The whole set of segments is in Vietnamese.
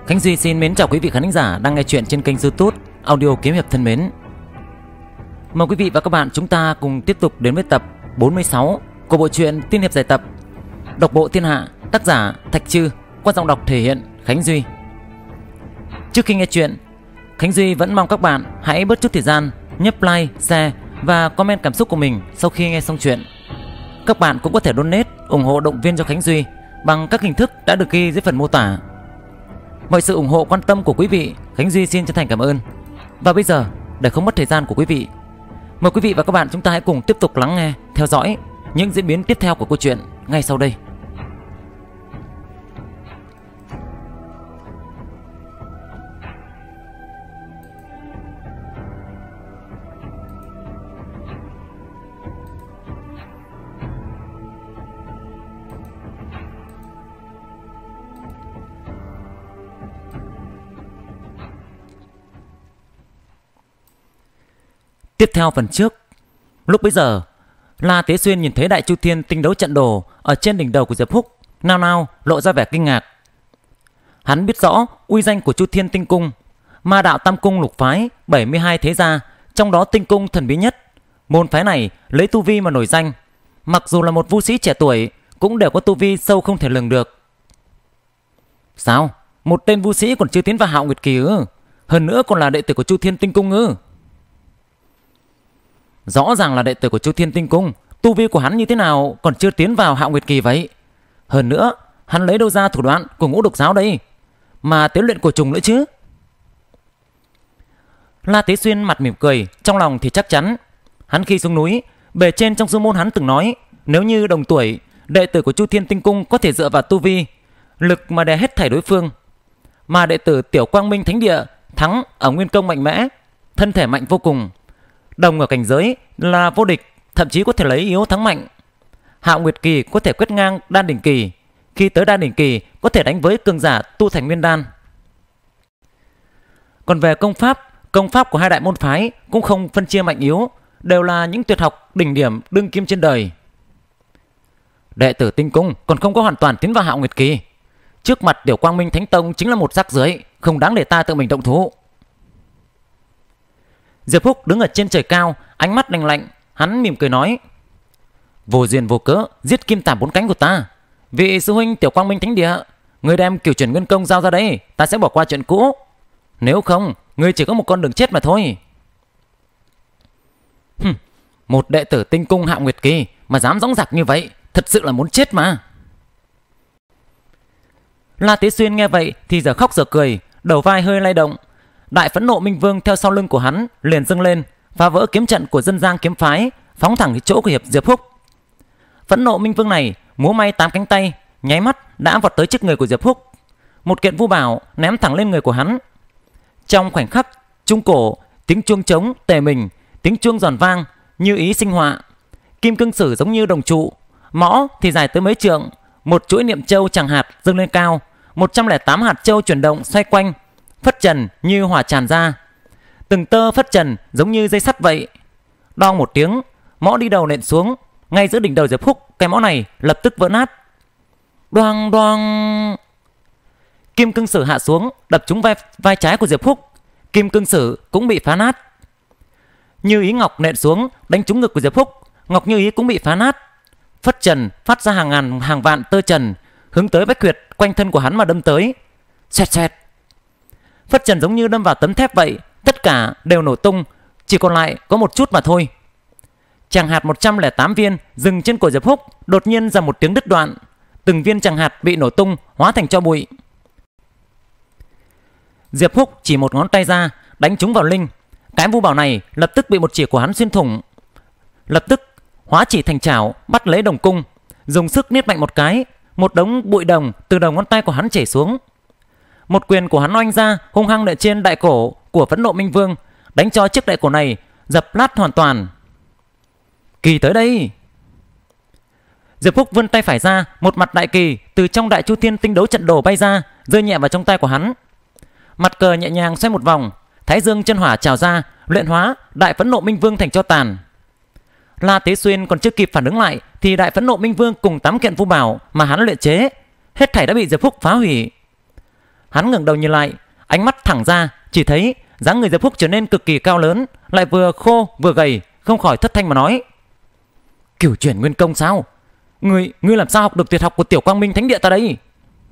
Khánh Duy xin mến chào quý vị khán giả đang nghe chuyện trên kênh YouTube Audio Kiếm Hiệp thân mến. Mời quý vị và các bạn chúng ta cùng tiếp tục đến với tập 46 của bộ truyện Tiên hiệp giải tập Độc bộ thiên hạ, tác giả Thạch Trư, qua giọng đọc thể hiện Khánh Duy. Trước khi nghe chuyện, Khánh Duy vẫn mong các bạn hãy bớt chút thời gian nhấp like, share và comment cảm xúc của mình sau khi nghe xong chuyện. Các bạn cũng có thể donate ủng hộ động viên cho Khánh Duy bằng các hình thức đã được ghi dưới phần mô tả. Mọi sự ủng hộ quan tâm của quý vị, Khánh Duy xin chân thành cảm ơn. Và bây giờ, để không mất thời gian của quý vị, mời quý vị và các bạn chúng ta hãy cùng tiếp tục lắng nghe, theo dõi những diễn biến tiếp theo của câu chuyện ngay sau đây. Tiếp theo phần trước, lúc bấy giờ, La Tế Xuyên nhìn thấy Đại Chu Thiên tinh đấu trận đồ ở trên đỉnh đầu của Diệp Húc, nao nao lộ ra vẻ kinh ngạc. Hắn biết rõ uy danh của Chu Thiên Tinh Cung, ma đạo tam cung lục phái 72 thế gia, trong đó tinh cung thần bí nhất. Môn phái này lấy tu vi mà nổi danh, mặc dù là một vũ sĩ trẻ tuổi cũng đều có tu vi sâu không thể lường được. Sao? Một tên vũ sĩ còn chưa tiến vào Hạo Nguyệt Kỳ ư? Hơn nữa còn là đệ tử của Chu Thiên Tinh Cung ư? Rõ ràng là đệ tử của Chu Thiên Tinh Cung, tu vi của hắn như thế nào còn chưa tiến vào Hạo Nguyệt Kỳ vậy? Hơn nữa, hắn lấy đâu ra thủ đoạn của Ngũ Độc Giáo đây? Mà tế luyện cổ trùng nữa chứ? La Tế Xuyên mặt mỉm cười, trong lòng thì chắc chắn. Hắn khi xuống núi, bề trên trong sư môn hắn từng nói, nếu như đồng tuổi, đệ tử của Chu Thiên Tinh Cung có thể dựa vào tu vi, lực mà đè hết thảy đối phương. Mà đệ tử Tiểu Quang Minh Thánh Địa thắng ở nguyên công mạnh mẽ, thân thể mạnh vô cùng, đồng ở cảnh giới là vô địch, thậm chí có thể lấy yếu thắng mạnh. Hạo Nguyệt Kỳ có thể quét ngang Đan Đỉnh Kỳ, khi tới Đan Đỉnh Kỳ có thể đánh với cường giả tu thành nguyên đan. Còn về công pháp của hai đại môn phái cũng không phân chia mạnh yếu, đều là những tuyệt học đỉnh điểm đương kim trên đời. Đệ tử Tinh Cung còn không có hoàn toàn tiến vào Hạo Nguyệt Kỳ, trước mặt Tiểu Quang Minh Thánh Tông chính là một rác rưởi, không đáng để ta tự mình động thủ. Diệp Húc đứng ở trên trời cao, ánh mắt lạnh lạnh, hắn mỉm cười nói: vô duyên vô cớ giết kim tàm bốn cánh của ta. Vị sư huynh Tiểu Quang Minh Thánh Địa, người đem cửu chuyển nguyên công giao ra đây, ta sẽ bỏ qua chuyện cũ. Nếu không, người chỉ có một con đường chết mà thôi. Một đệ tử Tinh Cung Hạo Nguyệt Kỳ mà dám dõng dạc như vậy, thật sự là muốn chết mà. La Tế Xuyên nghe vậy thì giờ khóc giờ cười, đầu vai hơi lay động. Đại Phẫn Nộ Minh Vương theo sau lưng của hắn liền dâng lên, phá vỡ kiếm trận của Dân Giang kiếm phái, phóng thẳng đến chỗ của hiệp Diệp Húc. Phẫn Nộ Minh Vương này múa may 8 cánh tay, nháy mắt đã vọt tới trước người của Diệp Húc, một kiện vu bảo ném thẳng lên người của hắn. Trong khoảnh khắc, trung cổ tiếng chuông trống tề mình, tiếng chuông giòn vang như ý sinh họa. Kim cương sử giống như đồng trụ, mõ thì dài tới mấy trượng, một chuỗi niệm châu chẳng hạt dâng lên cao, 108 hạt châu chuyển động xoay quanh, phất trần như hỏa tràn ra. Từng tơ phất trần giống như dây sắt vậy. Đong một tiếng, mõ đi đầu nện xuống ngay giữa đỉnh đầu Diệp Húc. Cái mõ này lập tức vỡ nát. Đoang đoang. Kim cương sử hạ xuống, đập trúng vai trái của Diệp Húc. Kim cương sử cũng bị phá nát. Như ý ngọc nện xuống, đánh trúng ngực của Diệp Húc. Ngọc như ý cũng bị phá nát. Phất trần phát ra hàng ngàn hàng vạn tơ trần hướng tới bách huyệt quanh thân của hắn mà đâm tới. Xoẹt xoẹt. Phất trần giống như đâm vào tấm thép vậy, tất cả đều nổ tung, chỉ còn lại có một chút mà thôi. Tràng hạt 108 viên dừng trên cổ Diệp Húc, đột nhiên ra một tiếng đứt đoạn, từng viên tràng hạt bị nổ tung, hóa thành tro bụi. Diệp Húc chỉ một ngón tay ra, đánh trúng vào linh. Cái vu bảo này lập tức bị một chỉ của hắn xuyên thủng, lập tức hóa chỉ thành chảo, bắt lấy đồng cung, dùng sức niết mạnh một cái, một đống bụi đồng từ đầu ngón tay của hắn chảy xuống. Một quyền của hắn oanh ra, hung hăng đè trên đại cổ của Phẫn Nộ Minh Vương, đánh cho chiếc đại cổ này dập nát hoàn toàn. Kỳ tới đây. Diệp Húc vươn tay phải ra, một mặt đại kỳ từ trong Đại Chu Thiên tinh đấu trận đồ bay ra, rơi nhẹ vào trong tay của hắn. Mặt cờ nhẹ nhàng xoay một vòng, thái dương chân hỏa trào ra, luyện hóa Đại Phẫn Nộ Minh Vương thành tro tàn. La Tế Xuyên còn chưa kịp phản ứng lại thì Đại Phẫn Nộ Minh Vương cùng 8 kiện vu bảo mà hắn luyện chế hết thảy đã bị Diệp Húc phá hủy. Hắn ngẩng đầu nhìn lại, ánh mắt thẳng ra, chỉ thấy dáng người Diệp Húc trở nên cực kỳ cao lớn, lại vừa khô vừa gầy, không khỏi thất thanh mà nói: Cửu chuyển nguyên công sao? Ngươi làm sao học được tuyệt học của Tiểu Quang Minh Thánh Địa ta đây?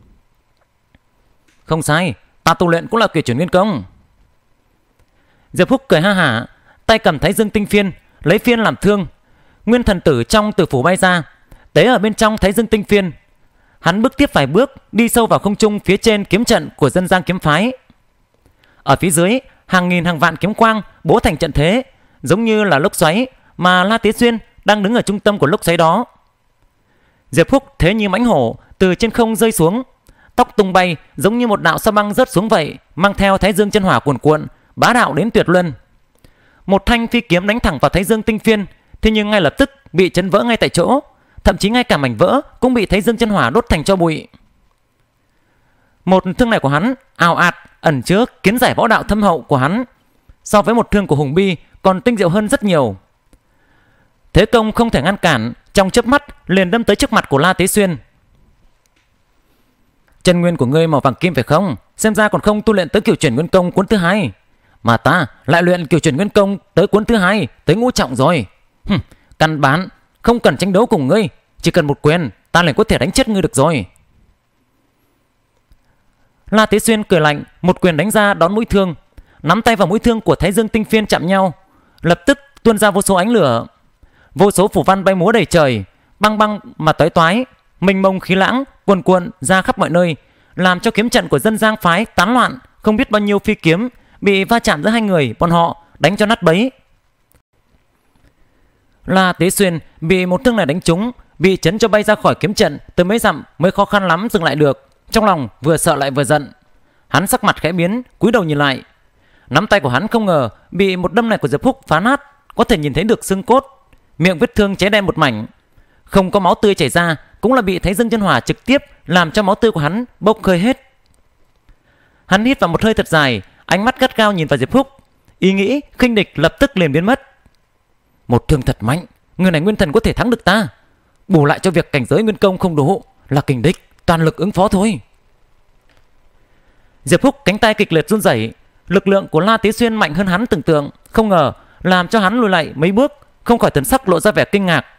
Không sai, ta tu luyện cũng là cửu chuyển nguyên công. Diệp Húc cười ha hả, tay cầm Thái Dương tinh phiên, lấy phiên làm thương. Nguyên thần tử trong tử phủ bay ra, tế ở bên trong Thái Dương tinh phiên. Hắn bước tiếp vài bước, đi sâu vào không trung phía trên kiếm trận của Dân Giang kiếm phái. Ở phía dưới, hàng nghìn hàng vạn kiếm quang bố thành trận thế, giống như là lốc xoáy, mà La Tế Xuyên đang đứng ở trung tâm của lốc xoáy đó. Diệp Húc thế như mãnh hổ từ trên không rơi xuống, tóc tung bay giống như một đạo sa băng rớt xuống vậy, mang theo Thái Dương chân hỏa cuồn cuộn, bá đạo đến tuyệt luân. Một thanh phi kiếm đánh thẳng vào Thái Dương tinh phiên, thế nhưng ngay lập tức bị chấn vỡ ngay tại chỗ, thậm chí ngay cả mảnh vỡ cũng bị Thái Dương chân hỏa đốt thành tro bụi. Một thương này của hắn ào ạt ẩn chứa kiến giải võ đạo thâm hậu của hắn, so với một thương của Hùng Bi còn tinh diệu hơn rất nhiều. Thế công không thể ngăn cản, trong chớp mắt liền đâm tới trước mặt của La Tế Xuyên. Chân nguyên của ngươi màu vàng kim phải không? Xem ra còn không tu luyện tới cửu chuyển nguyên công cuốn thứ hai, mà ta lại luyện cửu chuyển nguyên công tới cuốn thứ hai, tới ngũ trọng rồi. Căn bản không cần tranh đấu cùng ngươi, chỉ cần một quyền ta liền có thể đánh chết ngươi được rồi. La Tế Xuyên cười lạnh, một quyền đánh ra đón mũi thương, nắm tay vào mũi thương của Thái Dương tinh phiên chạm nhau, lập tức tuôn ra vô số ánh lửa, vô số phủ văn bay múa đầy trời, băng băng mà toái toái, mênh mông khí lãng cuồn cuộn ra khắp mọi nơi, làm cho kiếm trận của Dân Giang phái tán loạn, không biết bao nhiêu phi kiếm bị va chạm giữa hai người bọn họ đánh cho nát bấy. La Tế Xuyên bị một thương này đánh trúng, bị chấn cho bay ra khỏi kiếm trận từ mấy dặm mới khó khăn lắm dừng lại được. Trong lòng vừa sợ lại vừa giận, hắn sắc mặt khẽ biến, cúi đầu nhìn lại. Nắm tay của hắn không ngờ bị một đâm này của Diệp Húc phá nát, có thể nhìn thấy được xương cốt, miệng vết thương cháy đen một mảnh, không có máu tươi chảy ra, cũng là bị Thái Dương chân hỏa trực tiếp làm cho máu tươi của hắn bốc hơi hết. Hắn hít vào một hơi thật dài, ánh mắt gắt gao nhìn vào Diệp Húc, ý nghĩ khinh địch lập tức liền biến mất. Một thương thật mạnh, người này nguyên thần có thể thắng được ta, bù lại cho việc cảnh giới nguyên công không đủ, là kình địch toàn lực ứng phó thôi. Diệp Húc cánh tay kịch liệt run rẩy, lực lượng của La Tế Xuyên mạnh hơn hắn tưởng tượng, không ngờ làm cho hắn lùi lại mấy bước, không khỏi thần sắc lộ ra vẻ kinh ngạc.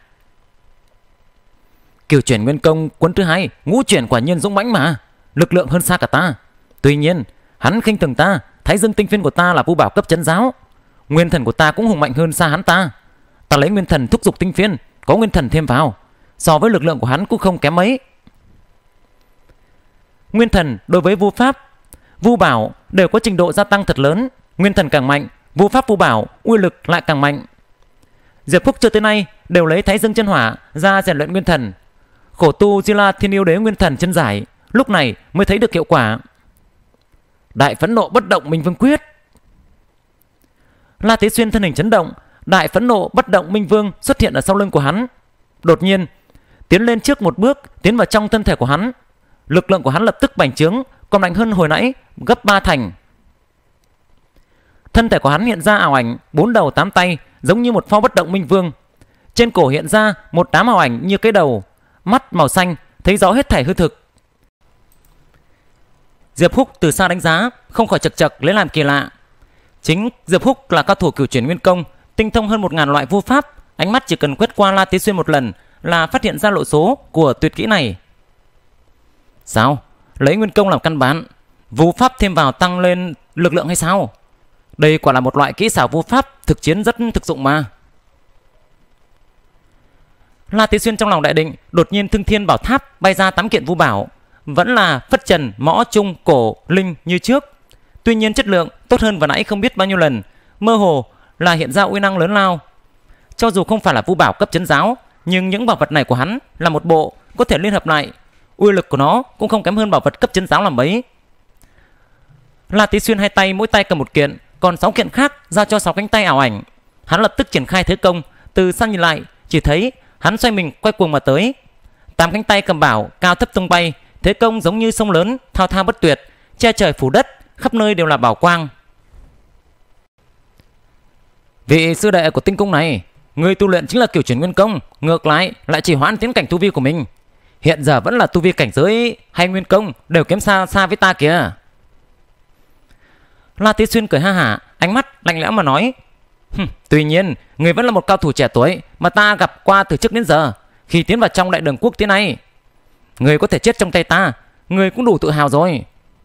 Cửu chuyển nguyên công cuốn thứ hai, ngũ chuyển quả nhiên dũng mãnh mà, lực lượng hơn xa cả ta. Tuy nhiên hắn khinh thường ta, Thái Dương tinh phiên của ta là vũ bảo cấp trấn giáo, nguyên thần của ta cũng hùng mạnh hơn xa hắn ta. Ta lấy nguyên thần thúc giục tinh phiên, có nguyên thần thêm vào, so với lực lượng của hắn cũng không kém mấy. Nguyên thần đối với vu pháp, vu bảo đều có trình độ gia tăng thật lớn, nguyên thần càng mạnh, vu pháp vu bảo uy lực lại càng mạnh. Diệp Húc chưa tới nay đều lấy Thái Dương chân hỏa ra rèn luyện nguyên thần, khổ tu Di La Thiên Yêu Đế nguyên thần chân giải, lúc này mới thấy được hiệu quả. Đại phẫn nộ bất động minh vương quyết. La Tế Xuyên thân hình chấn động, đại phẫn nộ bất động minh vương xuất hiện ở sau lưng của hắn, đột nhiên tiến lên trước một bước, tiến vào trong thân thể của hắn. Lực lượng của hắn lập tức bành trướng, còn mạnh hơn hồi nãy gấp 3 thành. Thân thể của hắn hiện ra ảo ảnh 4 đầu 8 tay, giống như một pho bất động minh vương. Trên cổ hiện ra một đám ảo ảnh như cái đầu, mắt màu xanh, thấy rõ hết thảy hư thực. Diệp Húc từ xa đánh giá, không khỏi chật chật lấy làm kỳ lạ. Chính Diệp Húc là cao thủ cửu chuyển nguyên công, tinh thông hơn 1000 loại vu pháp, ánh mắt chỉ cần quét qua La Tế Xuyên một lần là phát hiện ra lộ số của tuyệt kỹ này. Sao? Lấy nguyên công làm căn bản, vu pháp thêm vào tăng lên lực lượng hay sao? Đây quả là một loại kỹ xảo vu pháp thực chiến rất thực dụng mà. La Tế Xuyên trong lòng đại định, đột nhiên Thương Thiên Bảo Tháp bay ra 8 kiện vu bảo, vẫn là phất trần, mõ, trung, cổ, linh như trước. Tuy nhiên chất lượng tốt hơn vừa nãy không biết bao nhiêu lần, mơ hồ là hiện ra uy năng lớn lao. Cho dù không phải là vu bảo cấp trấn giáo, nhưng những bảo vật này của hắn là một bộ có thể liên hợp lại, uy lực của nó cũng không kém hơn bảo vật cấp trấn giáo làm mấy. La Tế Xuyên hai tay mỗi tay cầm một kiện, còn 6 kiện khác giao cho 6 cánh tay ảo ảnh. Hắn lập tức triển khai thế công, từ xa nhìn lại chỉ thấy hắn xoay mình quay cuồng mà tới, 8 cánh tay cầm bảo cao thấp tung bay, thế công giống như sông lớn thao thao bất tuyệt, che trời phủ đất, khắp nơi đều là bảo quang. Vị sư đệ của tinh cung này, người tu luyện chính là cửu chuyển nguyên công, ngược lại chỉ hoãn tiến cảnh tu vi của mình. Hiện giờ vẫn là tu vi cảnh giới hay nguyên công đều kém xa với ta kìa. La Tế Xuyên cười ha hả, ánh mắt lạnh lẽo mà nói: Tuy nhiên, người vẫn là một cao thủ trẻ tuổi mà ta gặp qua từ trước đến giờ. Khi tiến vào trong đại đường quốc thế này, người có thể chết trong tay ta, người cũng đủ tự hào rồi.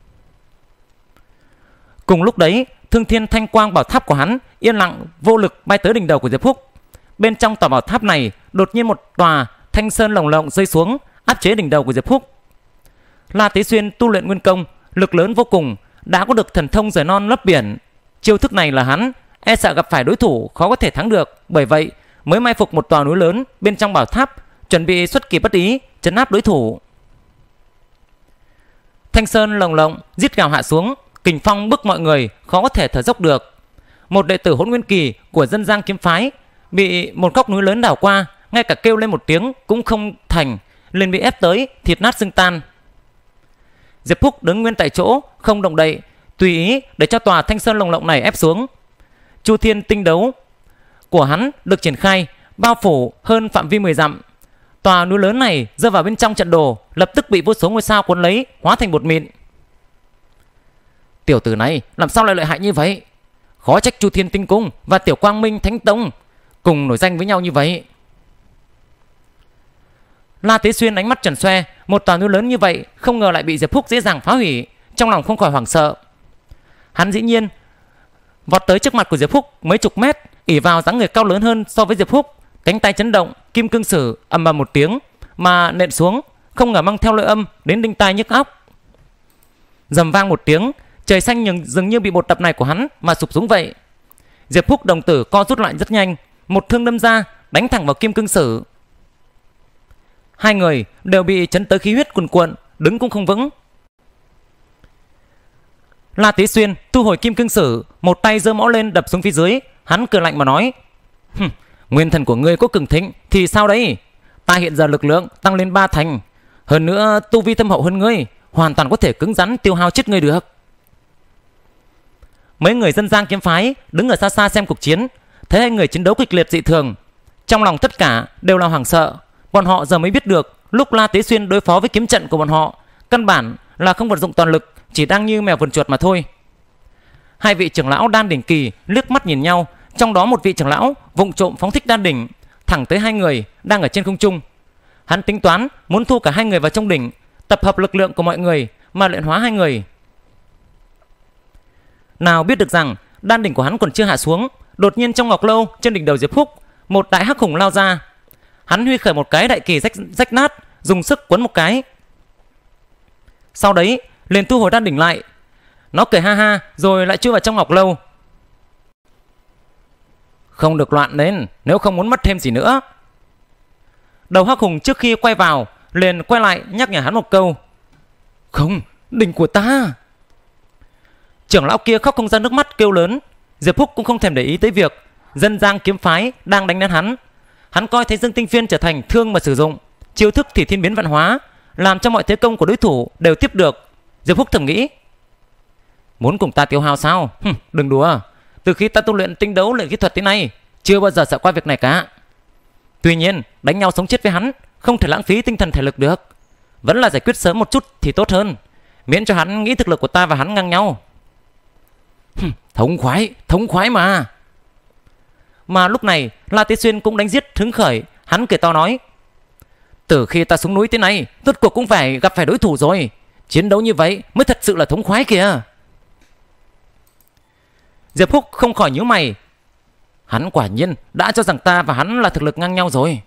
Cùng lúc đấy, Thương Thiên Thanh Quang bảo tháp của hắn yên lặng vô lực bay tới đỉnh đầu của Diệp Phúc. Bên trong tòa bảo tháp này, đột nhiên một tòa thanh sơn lồng lộng rơi xuống, áp chế đỉnh đầu của Diệp Phúc. La Tế Xuyên tu luyện nguyên công, lực lớn vô cùng, đã có được thần thông rời non lấp biển. Chiêu thức này là hắn e sợ gặp phải đối thủ khó có thể thắng được, bởi vậy mới mai phục một tòa núi lớn bên trong bảo tháp, chuẩn bị xuất kỳ bất ý trấn áp đối thủ. Thanh sơn lồng lộng rít gào hạ xuống, kình phong bức mọi người khó có thể thở dốc được. Một đệ tử Hỗn Nguyên Kỳ của Dân Giang kiếm phái bị một góc núi lớn đảo qua, ngay cả kêu lên một tiếng cũng không thành, liền bị ép tới thịt nát xương tan. Diệp Phúc đứng nguyên tại chỗ không động đậy, tùy ý để cho tòa thanh sơn lồng lộng này ép xuống. Chu Thiên tinh đấu của hắn được triển khai, bao phủ hơn phạm vi 10 dặm. Tòa núi lớn này rơi vào bên trong trận đồ, lập tức bị vô số ngôi sao cuốn lấy, hóa thành bột mịn. Tiểu tử này làm sao lại lợi hại như vậy? Khó trách Chu Thiên Tinh Cung và Tiểu Quang Minh Thánh Tông cùng nổi danh với nhau như vậy. La Tế Xuyên ánh mắt tròn xoe, một tòa núi lớn như vậy không ngờ lại bị Diệp Phúc dễ dàng phá hủy, trong lòng không khỏi hoảng sợ. Hắn dĩ nhiên vọt tới trước mặt của Diệp Phúc mấy chục mét, ỷ vào dáng người cao lớn hơn so với Diệp Phúc, cánh tay chấn động, kim cương sử ầm ầm một tiếng mà nện xuống, không ngờ mang theo lôi âm đến đinh tai nhức óc. Rầm vang một tiếng, trời xanh dường như bị một đập này của hắn mà sụp xuống vậy. Diệp Phúc đồng tử co rút lại rất nhanh, một thương đâm ra đánh thẳng vào kim cương sử. Hai người đều bị chấn tới khí huyết cuồn cuộn, đứng cũng không vững. La Tế Xuyên thu hồi kim cương sử, một tay giơ mõ lên đập xuống phía dưới. Hắn cười lạnh mà nói: Nguyên thần của ngươi có cường thịnh thì sao đấy? Ta hiện giờ lực lượng tăng lên 3 thành, hơn nữa tu vi thâm hậu hơn ngươi, hoàn toàn có thể cứng rắn tiêu hao chết ngươi được. Mấy người Dân Giang kiếm phái đứng ở xa xa xem cuộc chiến, thấy hai người chiến đấu kịch liệt dị thường, trong lòng tất cả đều là hoảng sợ. Bọn họ giờ mới biết được lúc La Tế Xuyên đối phó với kiếm trận của bọn họ căn bản là không vận dụng toàn lực, chỉ đang như mèo vườn chuột mà thôi. Hai vị trưởng lão đan đỉnh kỳ liếc mắt nhìn nhau, trong đó một vị trưởng lão vụng trộm phóng thích đan đỉnh thẳng tới hai người đang ở trên không trung. Hắn tính toán muốn thu cả hai người vào trong đỉnh, tập hợp lực lượng của mọi người mà luyện hóa hai người. Nào biết được rằng đan đỉnh của hắn còn chưa hạ xuống, đột nhiên trong ngọc lâu trên đỉnh đầu Diệp Phúc, một đại hắc hùng lao ra. Hắn huy khởi một cái đại kỳ rách nát, dùng sức quấn một cái, sau đấy liền thu hồi đan đỉnh lại. Nó cười ha ha rồi lại chui vào trong ngọc lâu. Không được loạn lên, nếu không muốn mất thêm gì nữa. Đầu hắc hùng trước khi quay vào liền quay lại nhắc nhở hắn một câu: Không, đỉnh của ta. Trưởng lão kia khóc không ra nước mắt kêu lớn. Diệp Phúc cũng không thèm để ý tới việc Dân Giang kiếm phái đang đánh đến hắn. Hắn coi thấy Dương Tinh Phiên trở thành thương mà sử dụng, chiêu thức thì thiên biến vạn hóa, làm cho mọi thế công của đối thủ đều tiếp được. Diệp Phúc thầm nghĩ: Muốn cùng ta tiêu hao sao? Đừng đùa, từ khi ta tu luyện tinh đấu luyện kỹ thuật thế này, chưa bao giờ sợ qua việc này cả. Tuy nhiên đánh nhau sống chết với hắn không thể lãng phí tinh thần thể lực được, vẫn là giải quyết sớm một chút thì tốt hơn, miễn cho hắn nghĩ thực lực của ta và hắn ngang nhau. Thống khoái mà. Mà lúc này La Tế Xuyên cũng đánh giết hứng khởi, hắn cười to nói: Từ khi ta xuống núi thế này, rốt cuộc cũng phải gặp phải đối thủ rồi, chiến đấu như vậy mới thật sự là thống khoái kìa. Diệp Phúc không khỏi nhíu mày. Hắn quả nhiên đã cho rằng ta và hắn là thực lực ngang nhau rồi.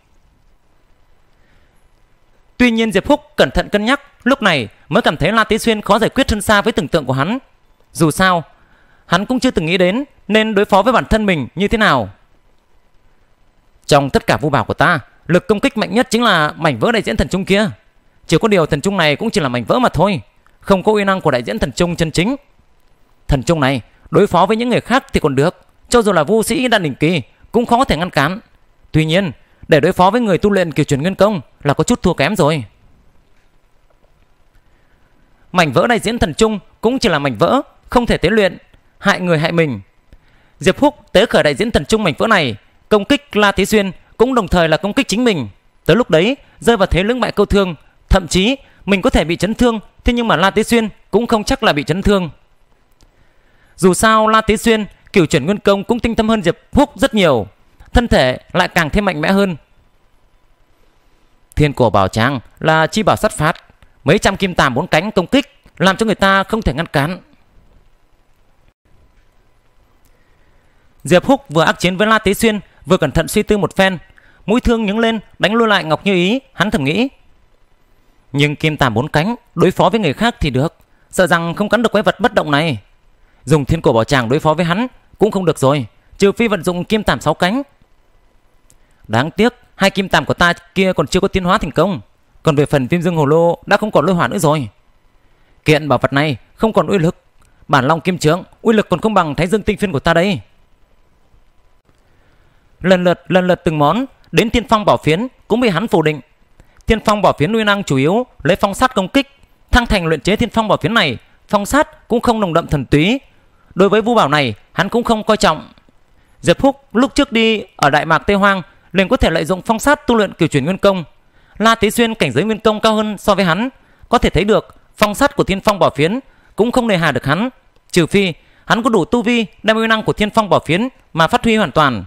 Tuy nhiên Diệp Phúc cẩn thận cân nhắc, lúc này mới cảm thấy La Tế Xuyên khó giải quyết hơn xa với tưởng tượng của hắn. Dù sao hắn cũng chưa từng nghĩ đến nên đối phó với bản thân mình như thế nào. Trong tất cả vu bảo của ta, lực công kích mạnh nhất chính là mảnh vỡ đại diễn thần trung kia. Chỉ có điều thần trung này cũng chỉ là mảnh vỡ mà thôi, không có uy năng của đại diễn thần trung chân chính. Thần trung này đối phó với những người khác thì còn được, cho dù là vu sĩ đan đỉnh kỳ cũng khó có thể ngăn cản. Tuy nhiên để đối phó với người tu luyện kiểu truyền nguyên công là có chút thua kém rồi. Mảnh vỡ đại diễn thần trung cũng chỉ là mảnh vỡ, không thể tế luyện, hại người hại mình. Diệp Phúc tế khởi đại diễn thần trung mảnh vỡ này, công kích La Tế Xuyên cũng đồng thời là công kích chính mình. Tới lúc đấy rơi vào thế lưỡng bại câu thương, thậm chí mình có thể bị chấn thương, thế nhưng mà La Tế Xuyên cũng không chắc là bị chấn thương. Dù sao La Tế Xuyên, Cửu Chuyển Nguyên Công cũng tinh thâm hơn Diệp Húc rất nhiều, thân thể lại càng thêm mạnh mẽ hơn. Thiên Cổ Bảo Tràng là chi bảo sắt phát, mấy trăm kim tàm 4 cánh công kích làm cho người ta không thể ngăn cản. Diệp Húc vừa ác chiến với La Tế Xuyên, vừa cẩn thận suy tư một phen, mũi thương nhướng lên đánh lui lại Ngọc Như Ý. Hắn thầm nghĩ, nhưng kim tàm 4 cánh đối phó với người khác thì được, sợ rằng không cắn được quái vật bất động này. Dùng Thiên Cổ Bảo Tràng đối phó với hắn cũng không được rồi, trừ phi vận dụng kim tàm 6 cánh. Đáng tiếc 2 kim tàm của ta kia còn chưa có tiến hóa thành công, còn về phần Viêm Dương Hồ Lô đã không còn lôi hỏa nữa rồi. Kiện bảo vật này không còn uy lực, Bản Long Kim Trượng uy lực còn không bằng Thái Dương Tinh Phiên của ta đây. Lần lượt từng món, đến Thiên Phong Bảo Phiến cũng bị hắn phủ định. Thiên Phong Bảo Phiến uy năng chủ yếu lấy phong sát công kích, thăng thành luyện chế Thiên Phong Bảo Phiến này, phong sát cũng không nồng đậm thần túy. Đối với vũ bảo này hắn cũng không coi trọng. Diệp Húc lúc trước đi ở Đại Mạc Tây Hoang liền có thể lợi dụng phong sát tu luyện Cửu Chuyển Nguyên Công. La Tế Xuyên cảnh giới nguyên công cao hơn so với hắn, có thể thấy được phong sát của Thiên Phong Bảo Phiến cũng không nề hà được hắn, trừ phi hắn có đủ tu vi đem uy năng của Thiên Phong Bảo Phiến mà phát huy hoàn toàn.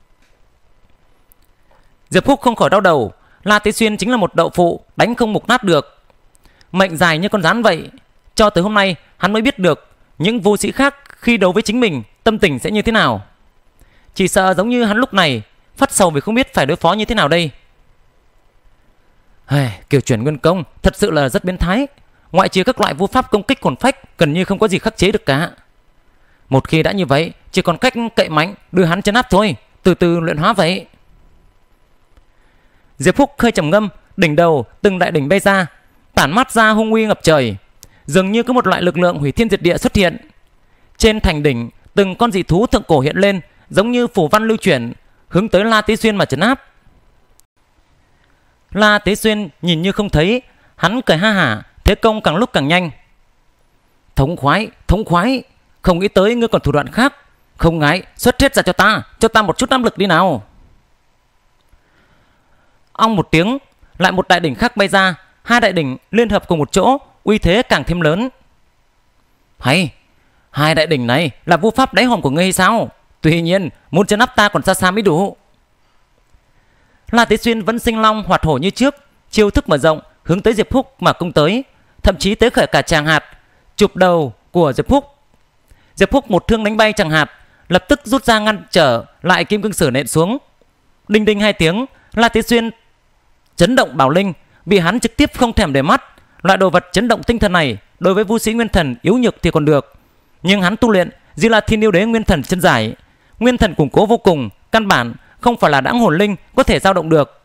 Diệp Húc không khỏi đau đầu, La Tế Xuyên chính là một đậu phụ đánh không mục nát được, mệnh dài như con rắn vậy. Cho tới hôm nay hắn mới biết được những vũ sĩ khác khi đấu với chính mình tâm tình sẽ như thế nào. Chỉ sợ giống như hắn lúc này phát sầu vì không biết phải đối phó như thế nào đây. Cửu Chuyển Nguyên Công thật sự là rất biến thái, ngoại trừ các loại vũ pháp công kích hồn phách gần như không có gì khắc chế được cả. Một khi đã như vậy, chỉ còn cách cậy mạnh đưa hắn chân áp thôi, từ từ luyện hóa vậy. Diệp Húc hơi trầm ngâm, đỉnh đầu từng đại đỉnh bay ra, tản mát ra hung uy ngập trời, dường như có một loại lực lượng hủy thiên diệt địa xuất hiện. Trên thành đỉnh từng con dị thú thượng cổ hiện lên, giống như phù văn lưu chuyển, hướng tới La Tế Xuyên mà trấn áp. La Tế Xuyên nhìn như không thấy, hắn cười ha hả, thế công càng lúc càng nhanh. Thống khoái, không nghĩ tới ngươi còn thủ đoạn khác, không ngại xuất hết ra cho ta một chút áp lực đi nào. Ong một tiếng, lại một đại đỉnh khác bay ra, 2 đại đỉnh liên hợp cùng một chỗ, uy thế càng thêm lớn. Hay, 2 đại đỉnh này là vũ pháp đáy hòm của ngươi hay sao? Tuy nhiên muốn trấn áp ta còn xa xa mới đủ. La Tế Xuyên vẫn sinh long hoạt hổ như trước, chiêu thức mở rộng hướng tới Diệp Húc mà công tới, thậm chí tới khởi cả tràng hạt chụp đầu của Diệp Húc. Diệp Húc một thương đánh bay tràng hạt, lập tức rút ra ngăn trở lại kim cương sử nện xuống. Đinh đinh 2 tiếng, La Tế Xuyên chấn động bảo linh, bị hắn trực tiếp không thèm để mắt. Loại đồ vật chấn động tinh thần này đối với vũ sĩ nguyên thần yếu nhược thì còn được, nhưng hắn tu luyện Di La Thiên Yêu Đế nguyên thần chân giải, nguyên thần củng cố vô cùng, căn bản không phải là đãng hồn linh có thể dao động được.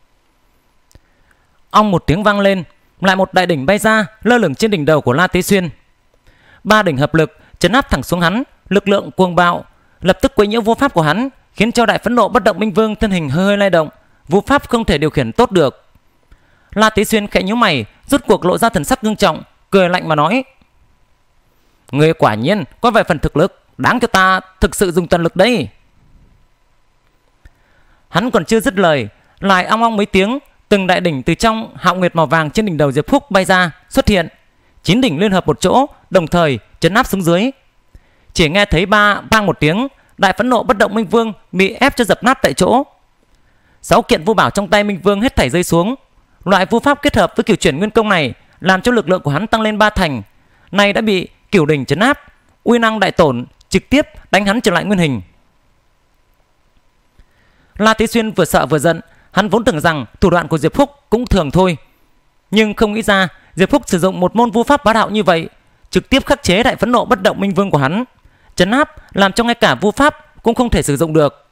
Ong một tiếng vang lên, lại một đại đỉnh bay ra lơ lửng trên đỉnh đầu của La Tế Xuyên. 3 đỉnh hợp lực chấn áp thẳng xuống hắn, lực lượng cuồng bạo lập tức quấy nhiễu vô pháp của hắn, khiến cho đại phẫn nộ bất động minh vương thân hình hơi lay động, vô pháp không thể điều khiển tốt được. La Tế Xuyên khẽ nhíu mày, rốt cuộc lộ ra thần sắc nghiêm trọng, cười lạnh mà nói: Người quả nhiên có vài phần thực lực, đáng cho ta thực sự dùng toàn lực đây. Hắn còn chưa dứt lời, lại ong ong mấy tiếng, từng đại đỉnh từ trong hạo nguyệt màu vàng trên đỉnh đầu Diệp Húc bay ra xuất hiện, 9 đỉnh liên hợp một chỗ, đồng thời chấn áp xuống dưới. Chỉ nghe thấy vang một tiếng, đại phẫn nộ bất động minh vương bị ép cho dập nát tại chỗ. 6 kiện vũ bảo trong tay minh vương hết thảy rơi xuống. Loại vũ pháp kết hợp với Cửu Chuyển Nguyên Công này làm cho lực lượng của hắn tăng lên 3 thành, nay đã bị Cửu đỉnh chấn áp, uy năng đại tổn, trực tiếp đánh hắn trở lại nguyên hình. La Tế Xuyên vừa sợ vừa giận, hắn vốn tưởng rằng thủ đoạn của Diệp Húc cũng thường thôi, nhưng không nghĩ ra Diệp Húc sử dụng một môn vũ pháp bá đạo như vậy, trực tiếp khắc chế đại phẫn nộ bất động minh vương của hắn, chấn áp làm cho ngay cả vũ pháp cũng không thể sử dụng được.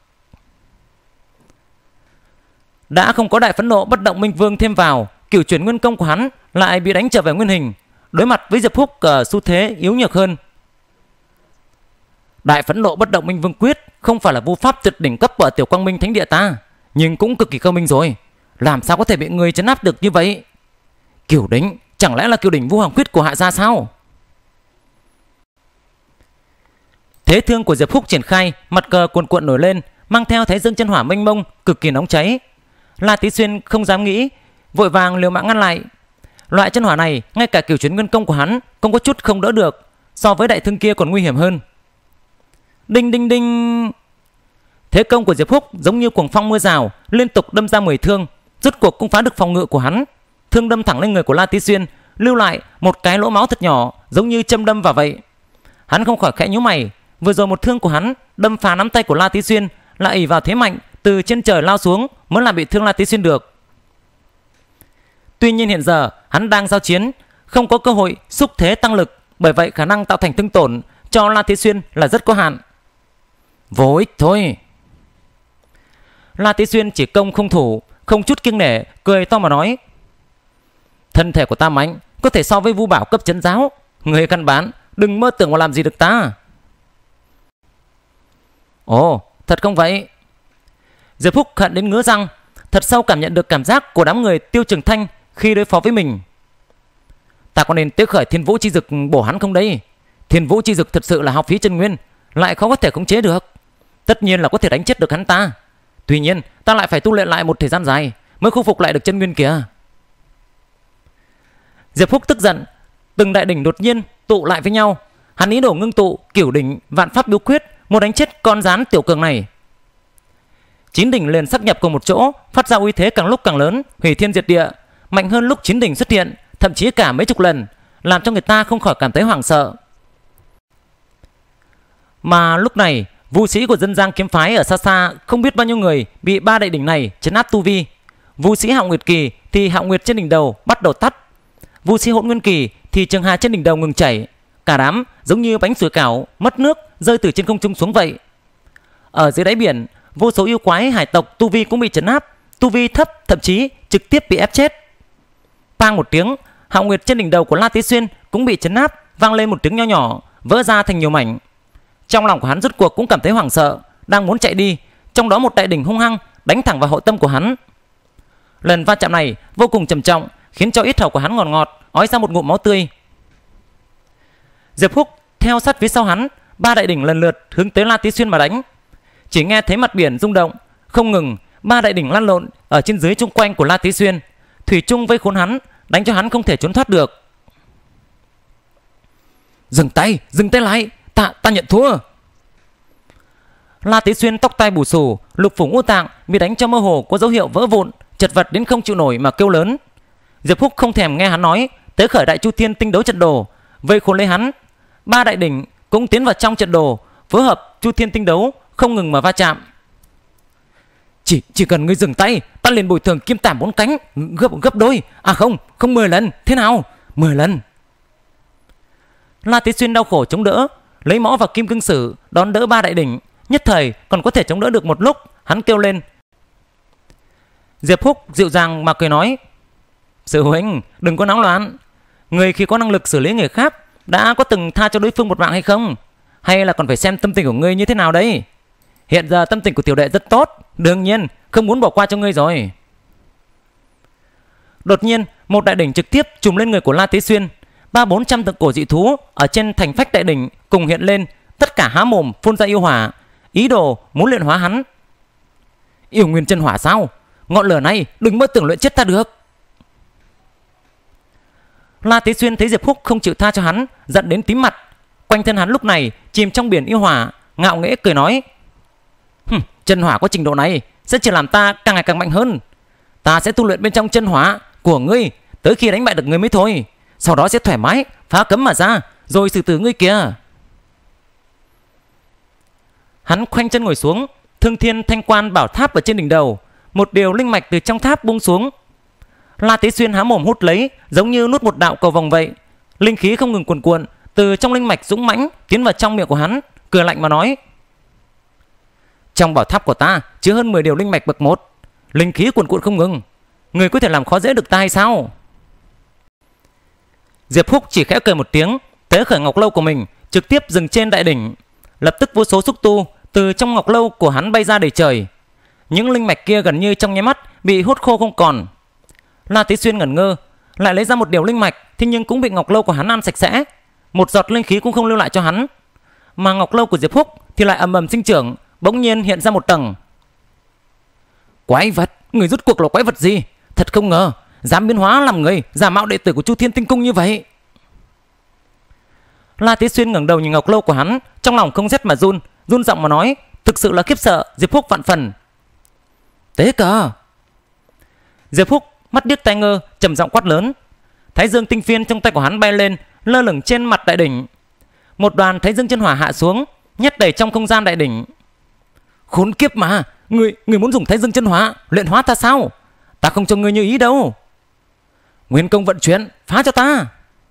Đã không có đại phẫn nộ bất động minh vương thêm vào, Cửu Chuyển Nguyên Công của hắn lại bị đánh trở về nguyên hình, đối mặt với Diệp Húc ở xu thế yếu nhược hơn. Đại phẫn nộ bất động minh vương quyết không phải là vũ pháp tuyệt đỉnh cấp ở Tiểu Quang Minh Thánh Địa ta, nhưng cũng cực kỳ cơ minh rồi, làm sao có thể bị người chấn áp được như vậy? Cửu đỉnh chẳng lẽ là Cửu đỉnh Vũ Hoàng Quyết của Hạ gia sao? Thế thương của Diệp Húc triển khai, mặt cờ cuồn cuộn nổi lên, mang theo thái dương chân hỏa mênh mông, cực kỳ nóng cháy. La Tế Xuyên không dám nghĩ, vội vàng liều mạng ngăn lại. Loại chân hỏa này ngay cả Cửu Chuyển Nguyên Công của hắn cũng có chút không đỡ được, so với đại thương kia còn nguy hiểm hơn. Đinh đinh đinh. Thế công của Diệp Húc giống như cuồng phong mưa rào, liên tục đâm ra 10 thương, rốt cuộc cũng phá được phòng ngự của hắn. Thương đâm thẳng lên người của La Tí Xuyên, lưu lại một cái lỗ máu thật nhỏ, giống như châm đâm vào vậy. Hắn không khỏi khẽ nhíu mày, vừa rồi một thương của hắn đâm phá nắm tay của La Tí Xuyên, lại ỷ vào thế mạnh từ trên trời lao xuống mới làm bị thương La Tí Xuyên được. Tuy nhiên hiện giờ hắn đang giao chiến, không có cơ hội xúc thế tăng lực, bởi vậy khả năng tạo thành thương tổn cho La Tí Xuyên là rất có hạn. Vô ích thôi. La Tí Xuyên chỉ công không thủ, không chút kiêng nể, cười to mà nói: thân thể của ta mạnh, có thể so với Vu Bảo cấp trấn giáo, người căn bản đừng mơ tưởng mà làm gì được ta. Ồ, thật không vậy? Diệp Húc hận đến ngứa răng, thật sâu cảm nhận được cảm giác của đám người Tiêu Trường Thanh khi đối phó với mình. Ta có nên tế khởi Thiên Vũ Chi Dực bổ hắn không đấy? Thiên Vũ Chi Dực thật sự là hao phí chân nguyên, lại khó có thể khống chế được. Tất nhiên là có thể đánh chết được hắn ta, tuy nhiên ta lại phải tu luyện lại một thời gian dài mới khôi phục lại được chân nguyên kìa. Diệp Húc tức giận, từng đại đỉnh đột nhiên tụ lại với nhau, hắn ý đồ ngưng tụ Cửu đỉnh Vạn Pháp Bí Quyết, muốn đánh chết con rắn tiểu cường này. 9 đỉnh liền sáp nhập cùng một chỗ, phát ra uy thế càng lúc càng lớn, hủy thiên diệt địa, mạnh hơn lúc 9 đỉnh xuất hiện, thậm chí cả mấy chục lần, làm cho người ta không khỏi cảm thấy hoảng sợ. Mà lúc này, vũ sĩ của Dân Giang kiếm phái ở xa xa không biết bao nhiêu người bị 3 đại đỉnh này trấn áp tu vi. Vũ sĩ Hạo Nguyệt kỳ thì Hạo Nguyệt trên đỉnh đầu bắt đầu tắt, vũ sĩ Hỗn Nguyên kỳ thì trường hà trên đỉnh đầu ngừng chảy, cả đám giống như bánh sủi cảo mất nước rơi từ trên không trung xuống vậy. Ở dưới đáy biển, vô số yêu quái hải tộc tu vi cũng bị trấn áp, tu vi thấp thậm chí trực tiếp bị ép chết. Pang một tiếng, Hạo Nguyệt trên đỉnh đầu của La Tí Xuyên cũng bị trấn áp, vang lên một tiếng nho nhỏ, vỡ ra thành nhiều mảnh. Trong lòng của hắn rốt cuộc cũng cảm thấy hoảng sợ, đang muốn chạy đi, trong đó một đại đỉnh hung hăng đánh thẳng vào hậu tâm của hắn. Lần va chạm này vô cùng trầm trọng, khiến cho yết hầu của hắn ngọt ngọt, ói ra một ngụm máu tươi. Diệp Húc theo sát phía sau hắn, 3 đại đỉnh lần lượt hướng tới La Tí Xuyên mà đánh. Chỉ nghe thấy mặt biển rung động không ngừng, 3 đại đỉnh lăn lộn ở trên dưới chung quanh của La Tí Xuyên, thủy chung vây khốn hắn, đánh cho hắn không thể trốn thoát được. Dừng tay lại, ta nhận thua. La Tí Xuyên tóc tai bù xù, lục phủ ngũ tạng bị đánh cho mơ hồ, có dấu hiệu vỡ vụn, chật vật đến không chịu nổi mà kêu lớn. Diệp Húc không thèm nghe hắn nói, tới khởi Đại Chu Thiên Tinh Đấu trận đồ, vây khốn lấy hắn. 3 đại đỉnh cũng tiến vào trong trận đồ, phối hợp Chu Thiên Tinh Đấu không ngừng mà va chạm. Chỉ cần ngươi dừng tay, ta liền bồi thường kim tảm 4 cánh gấp đôi, à không 10 lần, thế nào? 10 lần. La Tí Xuyên đau khổ chống đỡ, lấy mõ và kim cương sử đón đỡ 3 đại đỉnh, nhất thời còn có thể chống đỡ được một lúc. Hắn kêu lên. Diệp Húc dịu dàng mà cười nói: sư huynh, đừng có nóng loạn. Người khi có năng lực xử lý người khác, đã có từng tha cho đối phương một mạng hay không? Hay là còn phải xem tâm tình của ngươi như thế nào đấy? Hiện giờ tâm tình của tiểu đệ rất tốt, đương nhiên không muốn bỏ qua cho ngươi rồi. Đột nhiên một đại đỉnh trực tiếp trùm lên người của La Tí Xuyên. 300-400 tượng cổ dị thú ở trên thành phách đại đỉnh cùng hiện lên, tất cả há mồm phun ra yêu hỏa, ý đồ muốn luyện hóa hắn. Yêu nguyên chân hỏa sao? Ngọn lửa này đừng mơ tưởng luyện chết ta được. La Tí Xuyên thấy Diệp Húc không chịu tha cho hắn, giận đến tím mặt. Quanh thân hắn lúc này chìm trong biển yêu hỏa, ngạo nghễ cười nói: chân hỏa có trình độ này sẽ chỉ làm ta càng ngày càng mạnh hơn. Ta sẽ tu luyện bên trong chân hỏa của ngươi tới khi đánh bại được ngươi mới thôi. Sau đó sẽ thoải mái phá cấm mà ra, rồi xử tử ngươi kìa. Hắn khoanh chân ngồi xuống, Thương Thiên Thanh Quan bảo tháp ở trên đỉnh đầu, một điều linh mạch từ trong tháp buông xuống. La Tí Xuyên há mồm hút lấy, giống như nuốt một đạo cầu vồng vậy. Linh khí không ngừng cuồn cuộn từ trong linh mạch dũng mãnh tiến vào trong miệng của hắn, cười lạnh mà nói: trong bảo tháp của ta chứa hơn 10 điều linh mạch bậc 1, linh khí cuồn cuộn không ngừng, người có thể làm khó dễ được ta hay sao? Diệp Húc chỉ khẽ cười một tiếng, tế khởi ngọc lâu của mình, trực tiếp dừng trên đại đỉnh. Lập tức vô số xúc tu từ trong ngọc lâu của hắn bay ra đầy trời. Những linh mạch kia gần như trong nháy mắt bị hút khô không còn. La Tí Xuyên ngẩn ngơ, lại lấy ra một điều linh mạch, thế nhưng cũng bị ngọc lâu của hắn ăn sạch sẽ, một giọt linh khí cũng không lưu lại cho hắn. Mà ngọc lâu của Diệp Húc thì lại ầm ầm sinh trưởng, bỗng nhiên hiện ra một tầng. Quái vật, người rốt cuộc là quái vật gì? Thật không ngờ dám biến hóa làm người, giả mạo đệ tử của Chu Thiên Tinh Cung như vậy. La Tí Xuyên ngẩng đầu nhìn ngọc lâu của hắn, trong lòng không rét mà run, run giọng mà nói, thực sự là khiếp sợ Diệp Phúc vạn phần. Tế cờ! Diệp Phúc mắt điếc tai ngơ, trầm giọng quát lớn. Thái dương tinh phiên trong tay của hắn bay lên, lơ lửng trên mặt đại đỉnh. Một đoàn thái dương chân hỏa hạ xuống, nhét đầy trong không gian đại đỉnh. Khốn kiếp mà, người muốn dùng thái dương chân hỏa luyện hóa ta sao? Ta không cho ngươi như ý đâu. Nguyên công vận chuyển, phá cho ta.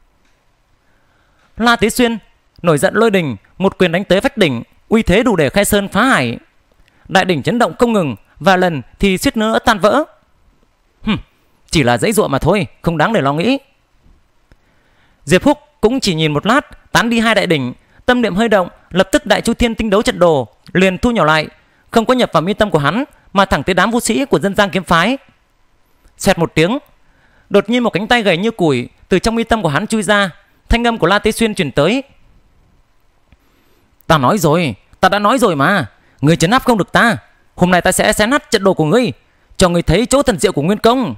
La Tế Xuyên nổi giận lôi đình, một quyền đánh tới vách đỉnh, uy thế đủ để khai sơn phá hải. Đại đỉnh chấn động không ngừng, và lần thì suýt nữa tan vỡ. Chỉ là giãy giụa mà thôi, không đáng để lo nghĩ. Diệp Phúc cũng chỉ nhìn một lát, tán đi hai đại đỉnh, tâm niệm hơi động, lập tức Đại Chu Thiên tinh đấu trận đồ liền thu nhỏ lại, không có nhập vào mi tâm của hắn, mà thẳng tới đám vũ sĩ của Dân Giang kiếm phái. Xoẹt một tiếng, đột nhiên một cánh tay gầy như củi từ trong mi tâm của hắn chui ra, thanh âm của La Tế Xuyên truyền tới. Ta đã nói rồi mà, người trấn áp không được ta. Hôm nay ta sẽ xé nát trận đồ của ngươi, cho ngươi thấy chỗ thần diệu của nguyên công.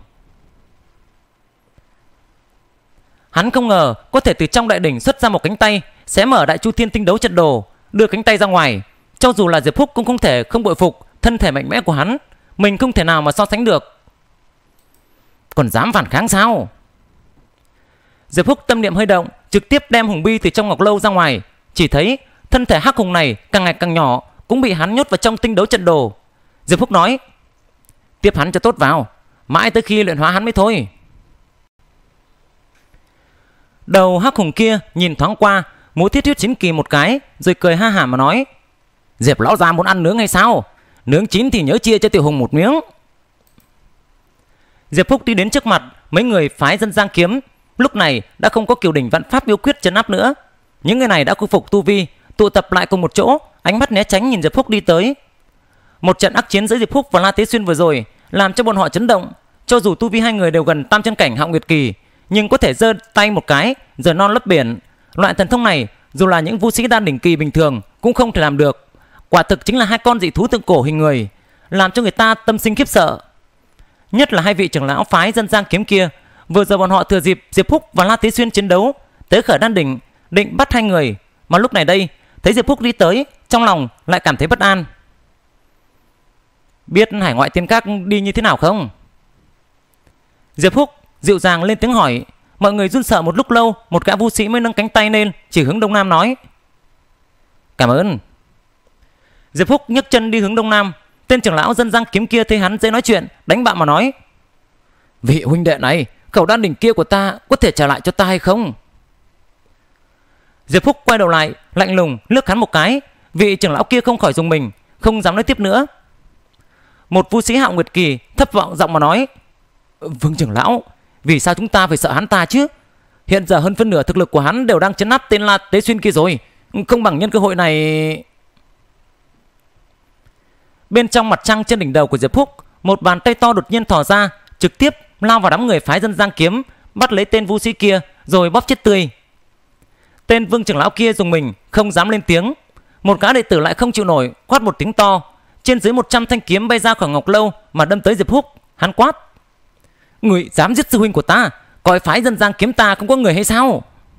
Hắn không ngờ có thể từ trong đại đỉnh xuất ra một cánh tay, xé mở Đại Chu Thiên tinh đấu trận đồ, đưa cánh tay ra ngoài. Cho dù là Diệp Phúc cũng không thể không bội phục thân thể mạnh mẽ của hắn, mình không thể nào mà so sánh được. Còn dám phản kháng sao? Diệp Phúc tâm niệm hơi động, trực tiếp đem hùng bi từ trong ngọc lâu ra ngoài. Chỉ thấy thân thể hắc hùng này càng ngày càng nhỏ, cũng bị hắn nhốt vào trong tinh đấu trận đồ. Diệp Phúc nói, tiếp hắn cho tốt vào, mãi tới khi luyện hóa hắn mới thôi. Đầu hắc hùng kia nhìn thoáng qua múa thiết huyết chín kỳ một cái, rồi cười ha hả mà nói, Diệp lão già muốn ăn nướng hay sao? Nướng chín thì nhớ chia cho tiểu hùng một miếng. Diệp Phúc đi đến trước mặt mấy người phái Dân Giang kiếm. Lúc này đã không có Kiều Đỉnh Vạn Pháp yêu quyết trấn áp nữa. Những người này đã khôi phục tu vi, tụ tập lại cùng một chỗ, ánh mắt né tránh nhìn Diệp Phúc đi tới. Một trận ác chiến giữa Diệp Phúc và La Tế Xuyên vừa rồi làm cho bọn họ chấn động. Cho dù tu vi hai người đều gần tam chân cảnh hạo nguyệt kỳ, nhưng có thể giơ tay một cái giờ non lấp biển. Loại thần thông này dù là những vũ sĩ đan đỉnh kỳ bình thường cũng không thể làm được. Quả thực chính là hai con dị thú thượng cổ hình người, làm cho người ta tâm sinh khiếp sợ. Nhất là hai vị trưởng lão phái Dân Giang kiếm kia, vừa giờ bọn họ thừa dịp Diệp Phúc và La Tế Xuyên chiến đấu tới khởi đan đỉnh, định bắt hai người, mà lúc này đây thấy Diệp Phúc đi tới, trong lòng lại cảm thấy bất an. Biết hải ngoại tiên các đi như thế nào không? Diệp Phúc dịu dàng lên tiếng hỏi. Mọi người run sợ một lúc lâu, một gã vũ sĩ mới nâng cánh tay lên chỉ hướng đông nam nói, cảm ơn. Diệp Phúc nhấc chân đi hướng đông nam. Tên trưởng lão Dân Giang kiếm kia thấy hắn dễ nói chuyện, đánh bạo mà nói, vị huynh đệ này, khẩu đan đỉnh kia của ta có thể trả lại cho ta hay không? Diệp Phúc quay đầu lại, lạnh lùng liếc hắn một cái. Vị trưởng lão kia không khỏi dùng mình, không dám nói tiếp nữa. Một vũ sĩ hạo nguyệt kỳ thấp vọng giọng mà nói, Vương trưởng lão, vì sao chúng ta phải sợ hắn ta chứ? Hiện giờ hơn phân nửa thực lực của hắn đều đang trấn áp tên La Tế Xuyên kia rồi, không bằng nhân cơ hội này. Bên trong mặt trăng trên đỉnh đầu của Diệp Phúc, một bàn tay to đột nhiên thò ra, trực tiếp lao vào đám người phái Dân Giang kiếm, bắt lấy tên vũ sĩ kia rồi bóp chết tươi. Tên Vương trưởng lão kia dùng mình, không dám lên tiếng. Một gã đệ tử lại không chịu nổi, quát một tiếng to. Trên dưới 100 thanh kiếm bay ra khỏi ngọc lâu mà đâm tới Diệp Phúc. Hắn quát, người dám giết sư huynh của ta, coi phái Dân Giang kiếm ta không có người hay sao?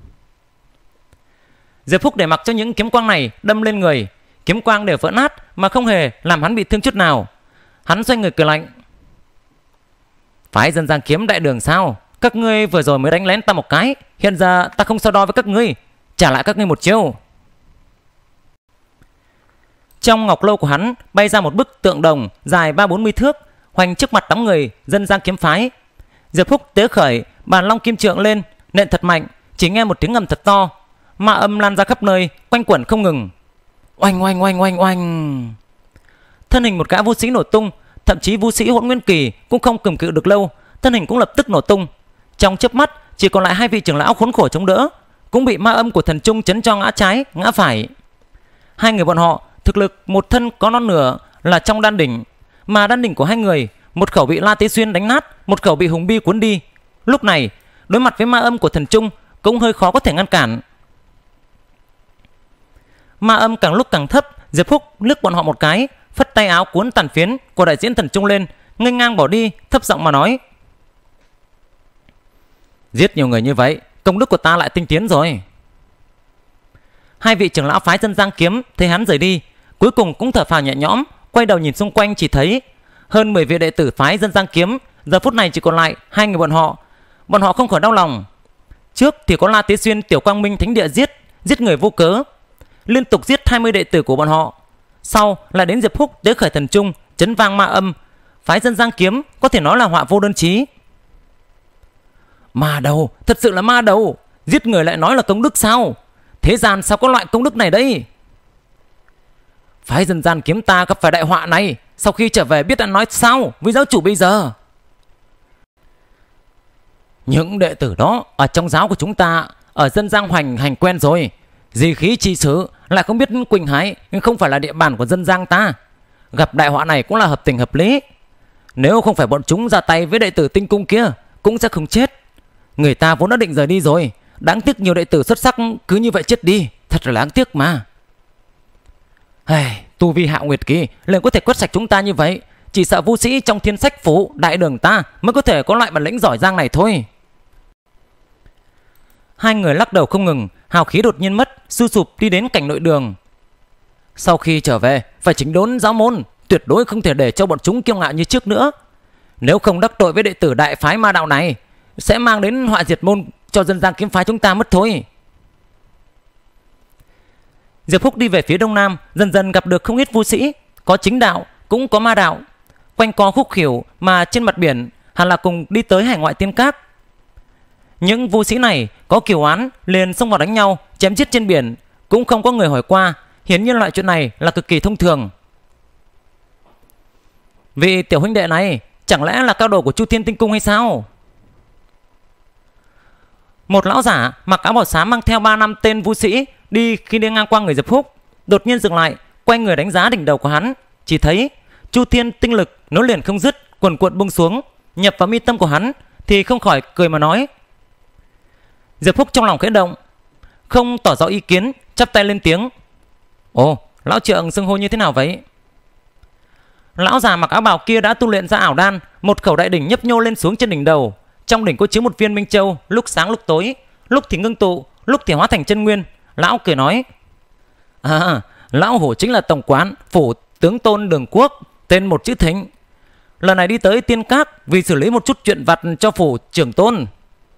Diệp Phúc để mặc cho những kiếm quang này đâm lên người. Kiếm quang đều vỡ nát mà không hề làm hắn bị thương chút nào. Hắn xoay người cười lạnh, phái Dân Giang kiếm đại đường sao? Các ngươi vừa rồi mới đánh lén ta một cái, hiện giờ ta không so đo với các ngươi, trả lại các ngươi một chiêu. Trong ngọc lâu của hắn bay ra một bức tượng đồng dài 30-40 thước, hoành trước mặt đám người Dân Giang kiếm phái. Diệp Phúc tế khởi bàn long kim trượng lên, nện thật mạnh, chỉ nghe một tiếng ngầm thật to, ma âm lan ra khắp nơi, quanh quẩn không ngừng. Oanh oanh oanh oanh oanh. Thân hình một gã vũ sĩ nổ tung, thậm chí vũ sĩ Hỗn Nguyên kỳ cũng không cầm cự được lâu, thân hình cũng lập tức nổ tung. Trong chớp mắt chỉ còn lại hai vị trưởng lão khốn khổ chống đỡ, cũng bị ma âm của thần trung chấn cho ngã trái ngã phải. Hai người bọn họ thực lực một thân có non nửa là trong đan đỉnh, mà đan đỉnh của hai người, một khẩu bị La Tế Xuyên đánh nát, một khẩu bị hùng bi cuốn đi. Lúc này đối mặt với ma âm của thần trung cũng hơi khó có thể ngăn cản. Ma âm càng lúc càng thấp. Diệp Phúc liếc bọn họ một cái, phất tay áo cuốn tàn phiến của đại diễn thần trung lên, nghênh ngang bỏ đi, thấp giọng mà nói, giết nhiều người như vậy, công đức của ta lại tinh tiến rồi. Hai vị trưởng lão phái Dân Giang kiếm thấy hắn rời đi, cuối cùng cũng thở phào nhẹ nhõm, quay đầu nhìn xung quanh chỉ thấy hơn 10 vị đệ tử phái Dân Giang Kiếm giờ phút này chỉ còn lại 2 người bọn họ không khỏi đau lòng. Trước thì có La Tế Xuyên, Tiểu Quang Minh thánh địa giết người vô cớ, liên tục giết 20 đệ tử của bọn họ. Sau là đến Diệp Húc, Tế Khởi Thần Trung, chấn vang ma âm, phái Dân Giang Kiếm có thể nói là họa vô đơn chí. Ma đầu, thật sự là ma đầu, giết người lại nói là công đức sao? Thế gian sao có loại công đức này đây? Phái Dân Gian Kiếm ta gặp phải đại họa này, sau khi trở về biết đã nói sao với giáo chủ bây giờ? Những đệ tử đó ở trong giáo của chúng ta ở Dân Giang hoành hành quen rồi, di khí chi sử lại không biết Quỳnh Hải không phải là địa bàn của Dân Giang ta, gặp đại họa này cũng là hợp tình hợp lý. Nếu không phải bọn chúng ra tay với đệ tử Tinh Cung kia cũng sẽ không chết. Người ta vốn đã định rời đi rồi, đáng tiếc nhiều đệ tử xuất sắc cứ như vậy chết đi, thật là đáng tiếc mà. Tu vi Hạo Nguyệt Kỳ liền có thể quét sạch chúng ta như vậy, chỉ sợ vũ sĩ trong Thiên Sách Phủ đại đường ta mới có thể có loại bản lĩnh giỏi giang này thôi. Hai người lắc đầu không ngừng, hào khí đột nhiên mất, sưu sụp đi đến cảnh nội đường. Sau khi trở về phải chỉnh đốn giáo môn, tuyệt đối không thể để cho bọn chúng kiêu ngạo như trước nữa. Nếu không đắc tội với đệ tử đại phái ma đạo này, sẽ mang đến họa diệt môn cho Dân Giang Kiếm phái chúng ta mất thôi. Diệp Húc đi về phía đông nam, dần dần gặp được không ít vũ sĩ, có chính đạo cũng có ma đạo, quanh co khúc khỉu mà trên mặt biển hẳn là cùng đi tới hải ngoại tiên các. Những vũ sĩ này có kiều oán liền xông vào đánh nhau, chém giết trên biển, cũng không có người hỏi qua, hiển nhiên loại chuyện này là cực kỳ thông thường. Vị tiểu huynh đệ này chẳng lẽ là cao đồ của Chu Thiên Tinh Cung hay sao? Một lão giả mặc áo bào xám mang theo 3-5 tên vũ sĩ khi đi ngang qua người Diệp Húc, đột nhiên dừng lại, quay người đánh giá đỉnh đầu của hắn, chỉ thấy Chu Thiên tinh lực nối liền không dứt, cuồn cuộn buông xuống, nhập vào mi tâm của hắn, thì không khỏi cười mà nói. Diệp Húc trong lòng khẽ động, không tỏ rõ ý kiến, chắp tay lên tiếng. Ồ, lão trượng xưng hô như thế nào vậy? Lão già mặc áo bào kia đã tu luyện ra ảo đan, một khẩu đại đỉnh nhấp nhô lên xuống trên đỉnh đầu, trong đỉnh có chứa một viên minh châu, lúc sáng lúc tối, lúc thì ngưng tụ, lúc thì hóa thành chân nguyên. Lão cười nói, lão hổ chính là tổng quán phủ tướng tôn Đường Quốc, tên một chữ Thịnh. Lần này đi tới tiên các vì xử lý một chút chuyện vặt cho phủ trưởng tôn.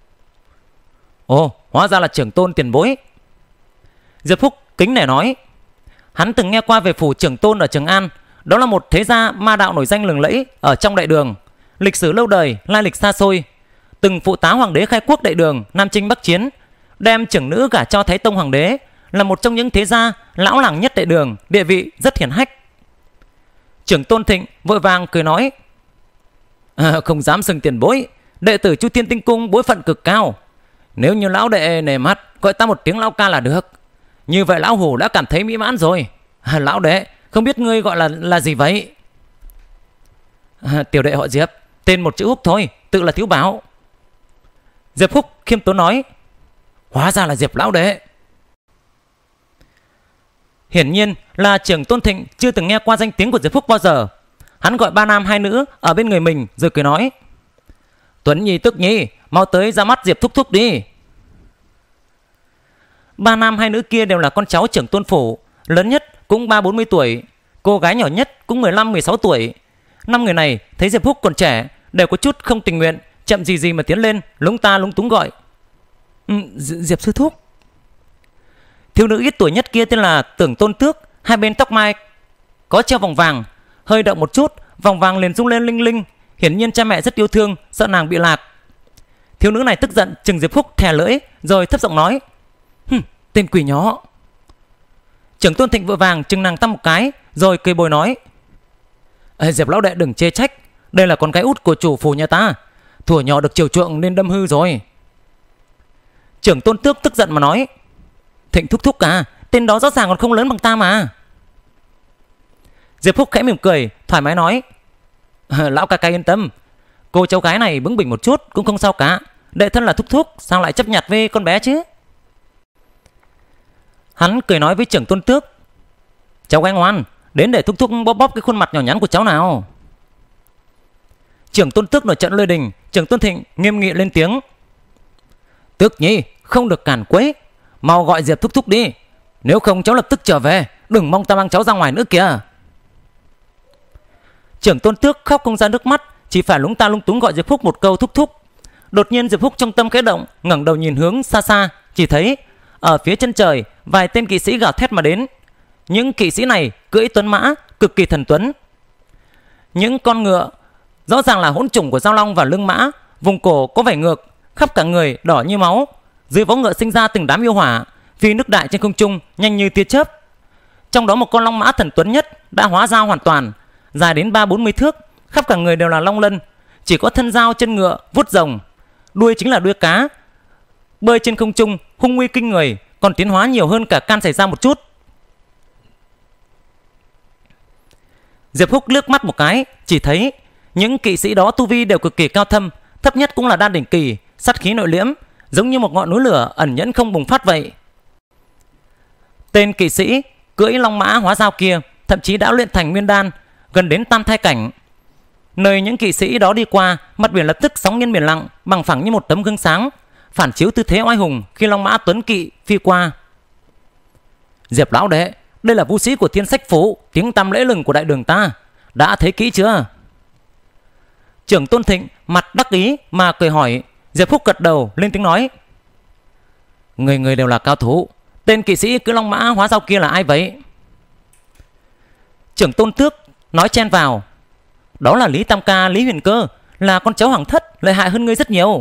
Ồ, hóa ra là trưởng tôn tiền bối. Diệp Húc kính nể nói, hắn từng nghe qua về phủ trưởng tôn ở Trường An, đó là một thế gia ma đạo nổi danh lừng lẫy ở trong đại đường, lịch sử lâu đời, lai lịch xa xôi, từng phụ tá hoàng đế khai quốc đại đường, nam chinh bắc chiến, đem trưởng nữ gả cho Thái Tông hoàng đế, là một trong những thế gia lão làng nhất đại đường, địa vị rất hiển hách. Trưởng tôn Thịnh vội vàng cười nói, không dám xưng tiền bối, đệ tử Chu Thiên Tinh Cung bối phận cực cao, nếu như lão đệ nề mặt gọi ta một tiếng lão ca là được, như vậy lão hủ đã cảm thấy mỹ mãn rồi. Lão đệ, không biết ngươi gọi là gì vậy? Tiểu đệ họ Diệp, tên một chữ Húc thôi, tự là Thiếu Bảo. Diệp Húc khiêm tốn nói, hóa ra là Diệp lão đệ. Hiển nhiên là trưởng tôn Thịnh chưa từng nghe qua danh tiếng của Diệp Húc bao giờ. Hắn gọi 3 nam 2 nữ ở bên người mình rồi cười nói, Tuấn Nhi Tức Nhi, mau tới ra mắt Diệp thúc thúc đi. 3 nam 2 nữ kia đều là con cháu trưởng tôn phủ, lớn nhất cũng 30-40 tuổi, cô gái nhỏ nhất cũng 15-16 tuổi. 5 người này thấy Diệp Húc còn trẻ đều có chút không tình nguyện, chậm gì mà tiến lên, lúng ta lúng túng gọi, Diệp sư thúc. Thiếu nữ ít tuổi nhất kia tên là Tưởng Tôn Tước, hai bên tóc mai có treo vòng vàng, hơi động một chút vòng vàng liền rung lên linh linh, hiển nhiên cha mẹ rất yêu thương, sợ nàng bị lạc. Thiếu nữ này tức giận chừng Diệp Húc thè lưỡi, rồi thấp giọng nói, tên quỷ nhỏ. Trưởng tôn Thịnh vội vàng chừng nàng tăm một cái, rồi cười bồi nói, Diệp lão đệ đừng chê trách, đây là con gái út của chủ phủ nhà ta, thuở nhỏ được chiều chuộng nên đâm hư rồi. Trưởng tôn Tước tức giận mà nói, Thịnh thúc thúc à, tên đó rõ ràng còn không lớn bằng ta mà. Diệp Húc khẽ mỉm cười, thoải mái nói, lão ca ca yên tâm, cô cháu gái này bướng bỉnh một chút cũng không sao cả, đệ thân là thúc thúc, sao lại chấp nhặt với con bé chứ. Hắn cười nói với trưởng tôn Tước, cháu gái ngoan, đến để thúc thúc bóp bóp cái khuôn mặt nhỏ nhắn của cháu nào. Trưởng tôn Tước nổi trận lôi đình. Trưởng tôn Thịnh nghiêm nghị lên tiếng, Tước Nhi không được cản quấy, mau gọi Diệp thúc thúc đi, nếu không cháu lập tức trở về đừng mong ta mang cháu ra ngoài nữa kìa. Trưởng Tôn Tước khóc không ra nước mắt, chỉ phải lúng ta lung túng gọi Diệp Phúc một câu thúc thúc. Đột nhiên Diệp Phúc trong tâm khẽ động, ngẩng đầu nhìn hướng xa xa, chỉ thấy ở phía chân trời vài tên kỵ sĩ gào thét mà đến. Những kỵ sĩ này cưỡi tuấn mã cực kỳ thần tuấn. Những con ngựa rõ ràng là hỗn chủng của Giao Long và lưng mã, vùng cổ có vảy ngược, khắp cả người đỏ như máu. Dưới vó ngựa sinh ra từng đám yêu hỏa, phi nước đại trên không trung nhanh như tia chớp. Trong đó một con long mã thần tuấn nhất đã hóa dao hoàn toàn, dài đến 30-40 thước, khắp cả người đều là long lân, chỉ có thân dao chân ngựa vuốt rồng, đuôi chính là đuôi cá, bơi trên không trung hung uy kinh người, còn tiến hóa nhiều hơn cả can xảy ra một chút. Diệp Phúc liếc mắt một cái, chỉ thấy những kỵ sĩ đó tu vi đều cực kỳ cao thâm, thấp nhất cũng là đan đỉnh kỳ, sát khí nội liễm, giống như một ngọn núi lửa ẩn nhẫn không bùng phát vậy. Tên kỵ sĩ cưỡi long mã hóa dao kia thậm chí đã luyện thành nguyên đan, gần đến tam thai cảnh. Nơi những kỵ sĩ đó đi qua, mặt biển lập tức sóng nghiêng biển lặng, bằng phẳng như một tấm gương sáng, phản chiếu tư thế oai hùng khi long mã tuấn kỵ phi qua. Diệp lão đệ, đây là vũ sĩ của Thiên Sách Phủ, tiếng tăm lễ lừng của đại đường ta, đã thấy kỹ chưa? Trưởng Tôn Thịnh mặt đắc ý mà cười hỏi. Diệp Phúc gật đầu lên tiếng nói: người người đều là cao thủ. Tên kỵ sĩ cưỡi long mã hóa dao kia là ai vậy? Trưởng Tôn Tước nói chen vào: đó là Lý Tam Ca Lý Huyền Cơ, là con cháu hoàng thất, lợi hại hơn ngươi rất nhiều.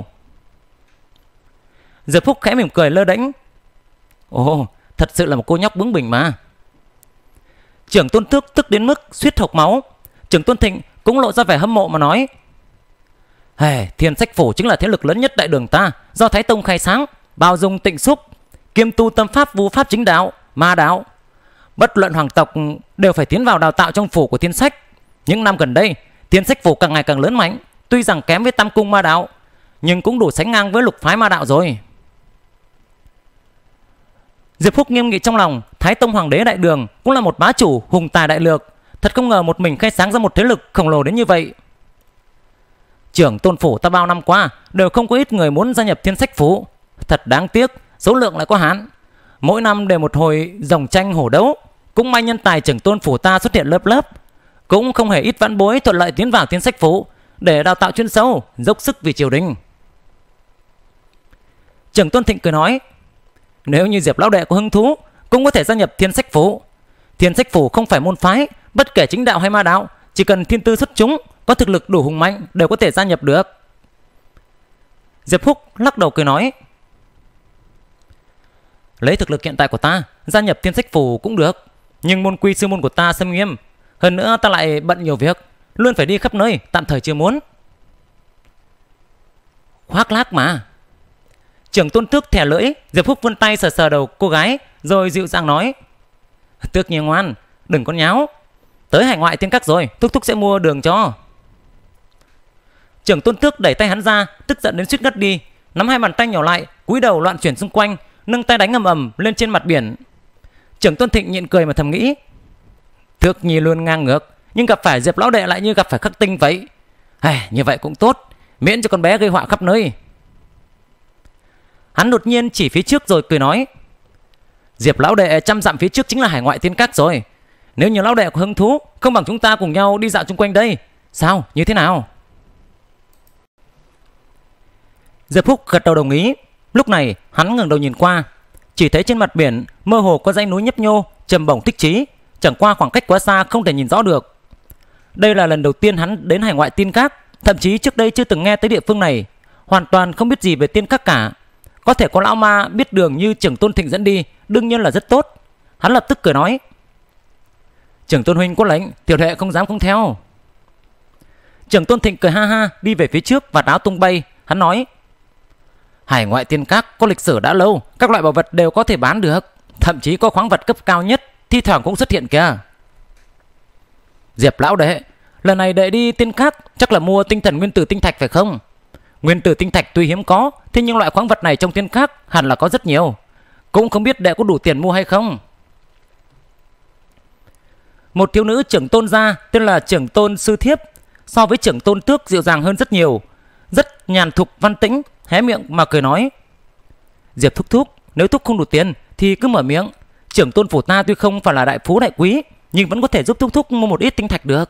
Diệp Phúc khẽ mỉm cười lơ đễnh: ồ, thật sự là một cô nhóc bướng bỉnh mà. Trưởng Tôn Tước tức đến mức suýt hộc máu. Trưởng Tôn Thịnh cũng lộ ra vẻ hâm mộ mà nói: Thiên Sách Phủ chính là thế lực lớn nhất đại đường ta, do Thái Tông khai sáng, bao dung tịnh xúc, kiêm tu tâm pháp, vu pháp, chính đạo, ma đạo. Bất luận hoàng tộc đều phải tiến vào đào tạo trong phủ của Thiên Sách. Những năm gần đây, Thiên Sách Phủ càng ngày càng lớn mạnh, tuy rằng kém với Tam Cung ma đạo, nhưng cũng đủ sánh ngang với lục phái ma đạo rồi. Diệp Phúc nghiêm nghị trong lòng, Thái Tông hoàng đế đại đường cũng là một bá chủ hùng tài đại lược, thật không ngờ một mình khai sáng ra một thế lực khổng lồ đến như vậy. Trưởng Tôn Phủ ta bao năm qua đều không có ít người muốn gia nhập Thiên Sách Phủ, thật đáng tiếc, số lượng lại có hạn. Mỗi năm đều một hồi rồng tranh hổ đấu, cũng may nhân tài Trưởng Tôn Phủ ta xuất hiện lớp lớp, cũng không hề ít vãn bối thuận lợi tiến vào Thiên Sách Phủ để đào tạo chuyên sâu, dốc sức vì triều đình. Trưởng Tôn Thịnh cười nói: nếu như Diệp lão đệ có hứng thú, cũng có thể gia nhập Thiên Sách Phủ. Thiên Sách Phủ không phải môn phái, bất kể chính đạo hay ma đạo, chỉ cần thiên tư xuất chúng, có thực lực đủ hùng mạnh đều có thể gia nhập được. Diệp Phúc lắc đầu cười nói: lấy thực lực hiện tại của ta, gia nhập Thiên Sách Phủ cũng được, nhưng môn quy sư môn của ta xâm nghiêm, hơn nữa ta lại bận nhiều việc, luôn phải đi khắp nơi, tạm thời chưa muốn. Khoác lác mà. Trưởng Tôn Tước thẻ lưỡi. Diệp Phúc vươn tay sờ sờ đầu cô gái, rồi dịu dàng nói: Tước nhi ngoan, đừng có nháo, tới hải ngoại Tiên Các rồi, thúc thúc sẽ mua đường cho. Trưởng Tôn Tước đẩy tay hắn ra, tức giận đến suýt ngất đi, nắm hai bàn tay nhỏ lại, cúi đầu loạn chuyển xung quanh, nâng tay đánh ầm ầm lên trên mặt biển. Trưởng Tôn Thịnh nhịn cười mà thầm nghĩ: Tước nhi luôn ngang ngược, nhưng gặp phải Diệp lão đệ lại như gặp phải khắc tinh vậy. Như vậy cũng tốt, miễn cho con bé gây họa khắp nơi. Hắn đột nhiên chỉ phía trước rồi cười nói: Diệp lão đệ 100 dặm phía trước chính là hải ngoại Tiên Các rồi. Nếu như lão đệ có hứng thú, không bằng chúng ta cùng nhau đi dạo chung quanh đây. Sao, như thế nào? Diệp Phúc gật đầu đồng ý. Lúc này hắn ngẩng đầu nhìn qua, chỉ thấy trên mặt biển mơ hồ có dãy núi nhấp nhô, trầm bổng thích chí, chẳng qua khoảng cách quá xa không thể nhìn rõ được. Đây là lần đầu tiên hắn đến hải ngoại Tiên Các, thậm chí trước đây chưa từng nghe tới địa phương này, hoàn toàn không biết gì về Tiên Các cả. Có thể có lão ma biết đường như Trưởng Tôn Thịnh dẫn đi, đương nhiên là rất tốt. Hắn lập tức cười nói: Trưởng Tôn huynh có lệnh, tiểu đệ không dám không theo. Trưởng Tôn Thịnh cười ha ha đi về phía trước và áo tung bay. Hắn nói: hải ngoại Tiên Các có lịch sử đã lâu, các loại bảo vật đều có thể bán được, thậm chí có khoáng vật cấp cao nhất thi thoảng cũng xuất hiện kìa. Diệp lão đệ, lần này đệ đi Tiên Các chắc là mua tinh thần nguyên tử tinh thạch phải không? Nguyên tử tinh thạch tuy hiếm có, thế nhưng loại khoáng vật này trong Tiên Các hẳn là có rất nhiều, cũng không biết đệ có đủ tiền mua hay không. Một thiếu nữ trưởng tôn gia tên là Trưởng Tôn Sư Thiếp, so với Trưởng Tôn Tước dịu dàng hơn rất nhiều, rất nhàn thục văn tĩnh, hé miệng mà cười nói: Diệp thúc thúc, nếu thúc không đủ tiền thì cứ mở miệng, trưởng tôn phủ ta tuy không phải là đại phú đại quý, nhưng vẫn có thể giúp thúc thúc mua một ít tinh thạch được.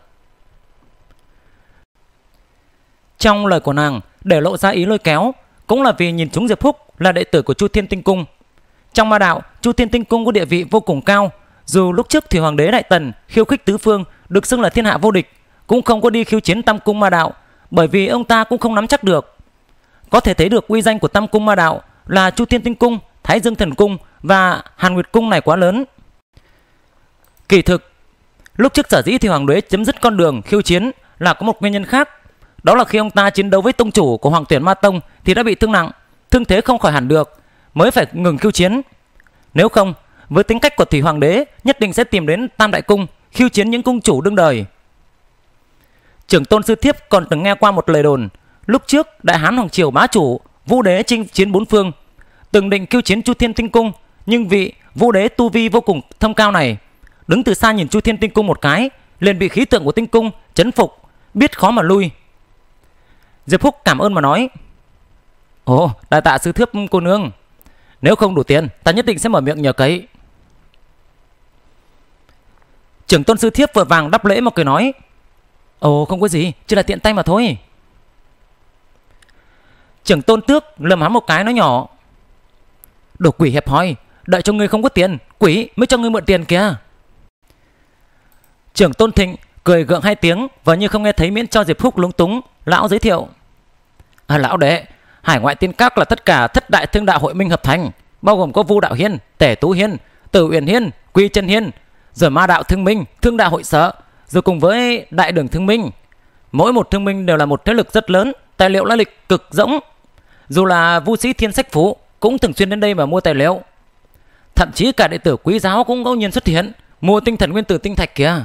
Trong lời của nàng để lộ ra ý lôi kéo, cũng là vì nhìn chúng Diệp Húc là đệ tử của Chu Thiên Tinh Cung. Trong ma đạo, Chu Thiên Tinh Cung có địa vị vô cùng cao. Dù lúc trước Thủy Hoàng đế Đại Tần khiêu khích tứ phương, được xưng là thiên hạ vô địch, cũng không có đi khiêu chiến Tam Cung ma đạo, bởi vì ông ta cũng không nắm chắc được. Có thể thấy được uy danh của Tam Cung ma đạo là Chu Thiên Tinh Cung, Thái Dương Thần Cung và Hàn Nguyệt Cung này quá lớn. Kỳ thực, lúc trước sở dĩ Thủy Hoàng đế chấm dứt con đường khiêu chiến là có một nguyên nhân khác. Đó là khi ông ta chiến đấu với tông chủ của Hoàng Tuyển Ma Tông thì đã bị thương nặng, thương thế không khỏi hẳn được, mới phải ngừng khiêu chiến. Nếu không, với tính cách của Thủy Hoàng đế, nhất định sẽ tìm đến Tam Đại Cung khiêu chiến những cung chủ đương đời. Trưởng tôn sư thiếp còn từng nghe qua một lời đồn, lúc trước Đại Hán Hoàng Triều bá chủ Vũ đế chinh chiến bốn phương, từng định khiêu chiến Chu Thiên Tinh Cung, nhưng vị Vũ đế tu vi vô cùng thâm cao này đứng từ xa nhìn Chu Thiên Tinh Cung một cái, liền bị khí tượng của Tinh Cung chấn phục, biết khó mà lui. Diệp Húc cảm ơn mà nói: Ồ, đại tạ sư thiếp cô nương, nếu không đủ tiền ta nhất định sẽ mở miệng nhờ cậy. Trưởng tôn sư thiếp vội vàng đáp lễ mà cười nói: Ồ, không có gì, chỉ là tiện tay mà thôi. Trưởng tôn tước lườm hắn một cái nói nhỏ: Đồ quỷ hẹp hòi, đợi cho ngươi không có tiền, quỷ mới cho ngươi mượn tiền kìa. Trưởng tôn Thịnh cười gượng hai tiếng và như không nghe thấy, miễn cho Diệp Húc lúng túng, lão giới thiệu: Lão đệ, Hải Ngoại Tiên Các là tất cả thất đại thương đạo hội minh hợp thành, bao gồm có Vu Đạo Hiên, Tể Tú Hiên, Tử Uyển Hiên, Quy Chân Hiên, rồi Ma Đạo Thương Minh, Thương Đạo Hội Sở, rồi cùng với Đại Đường Thương Minh. Mỗi một thương minh đều là một thế lực rất lớn, tài liệu lai lịch cực rỗng. Dù là Vu sĩ Thiên Sách Phú cũng thường xuyên đến đây mà mua tài liệu. Thậm chí cả đệ tử quý giáo cũng ngẫu nhiên xuất hiện mua tinh thần nguyên tử tinh thạch kìa.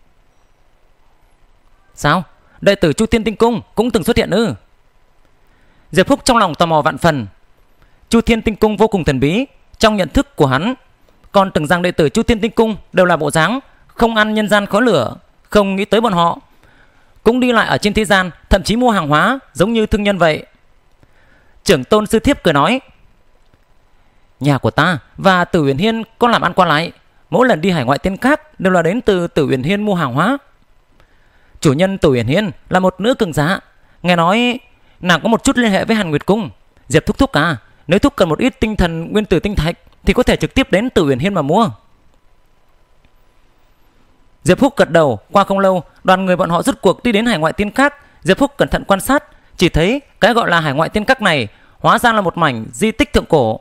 Sao? Đệ tử Chu Thiên Tinh Cung cũng từng xuất hiện ư? Diệp Húc trong lòng tò mò vạn phần. Chu Thiên Tinh Cung vô cùng thần bí. Trong nhận thức của hắn, còn tưởng rằng đệ tử Chu Thiên Tinh Cung đều là bộ dáng không ăn nhân gian khói lửa. Không nghĩ tới bọn họ cũng đi lại ở trên thế gian, thậm chí mua hàng hóa giống như thương nhân vậy. Trưởng tôn sư thiếp cười nói: Nhà của ta và Tử Uyển Hiên có làm ăn qua lại, mỗi lần đi Hải Ngoại Tiên Các đều là đến từ Tử Uyển Hiên mua hàng hóa. Chủ nhân Tử Uyển Hiên là một nữ cường giả, nghe nói nàng có một chút liên hệ với Hàn Nguyệt Cung. Diệp thúc thúc à, nếu thúc cần một ít tinh thần nguyên tử tinh thạch thì có thể trực tiếp đến Tử Uyển Hiên mà mua. Diệp Húc gật đầu. Qua không lâu, đoàn người bọn họ rốt cuộc đi đến Hải Ngoại Tiên Các. Diệp Húc cẩn thận quan sát, chỉ thấy cái gọi là Hải Ngoại Tiên Các này hóa ra là một mảnh di tích thượng cổ.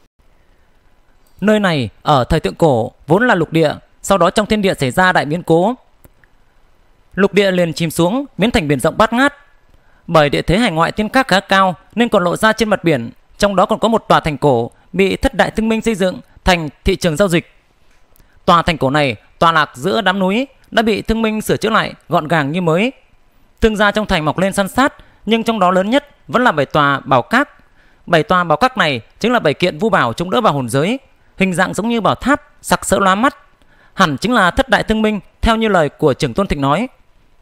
Nơi này ở thời thượng cổ vốn là lục địa, sau đó trong thiên địa xảy ra đại biến cố, lục địa liền chìm xuống, biến thành biển rộng bát ngát. Bởi địa thế Hải Ngoại Tiên Các khá cao nên còn lộ ra trên mặt biển, trong đó còn có một tòa thành cổ bị thất đại thương minh xây dựng thành thị trường giao dịch. Tòa thành cổ này tọa lạc giữa đám núi, đã bị thương minh sửa chữa lại gọn gàng như mới. Thương gia trong thành mọc lên san sát, nhưng trong đó lớn nhất vẫn là 7 tòa bảo các. 7 tòa bảo các này chính là 7 kiện vu bảo chống đỡ vào hồn giới, hình dạng giống như bảo tháp, sặc sỡ lóa mắt, hẳn chính là thất đại thương minh theo như lời của trưởng tôn Thịnh nói.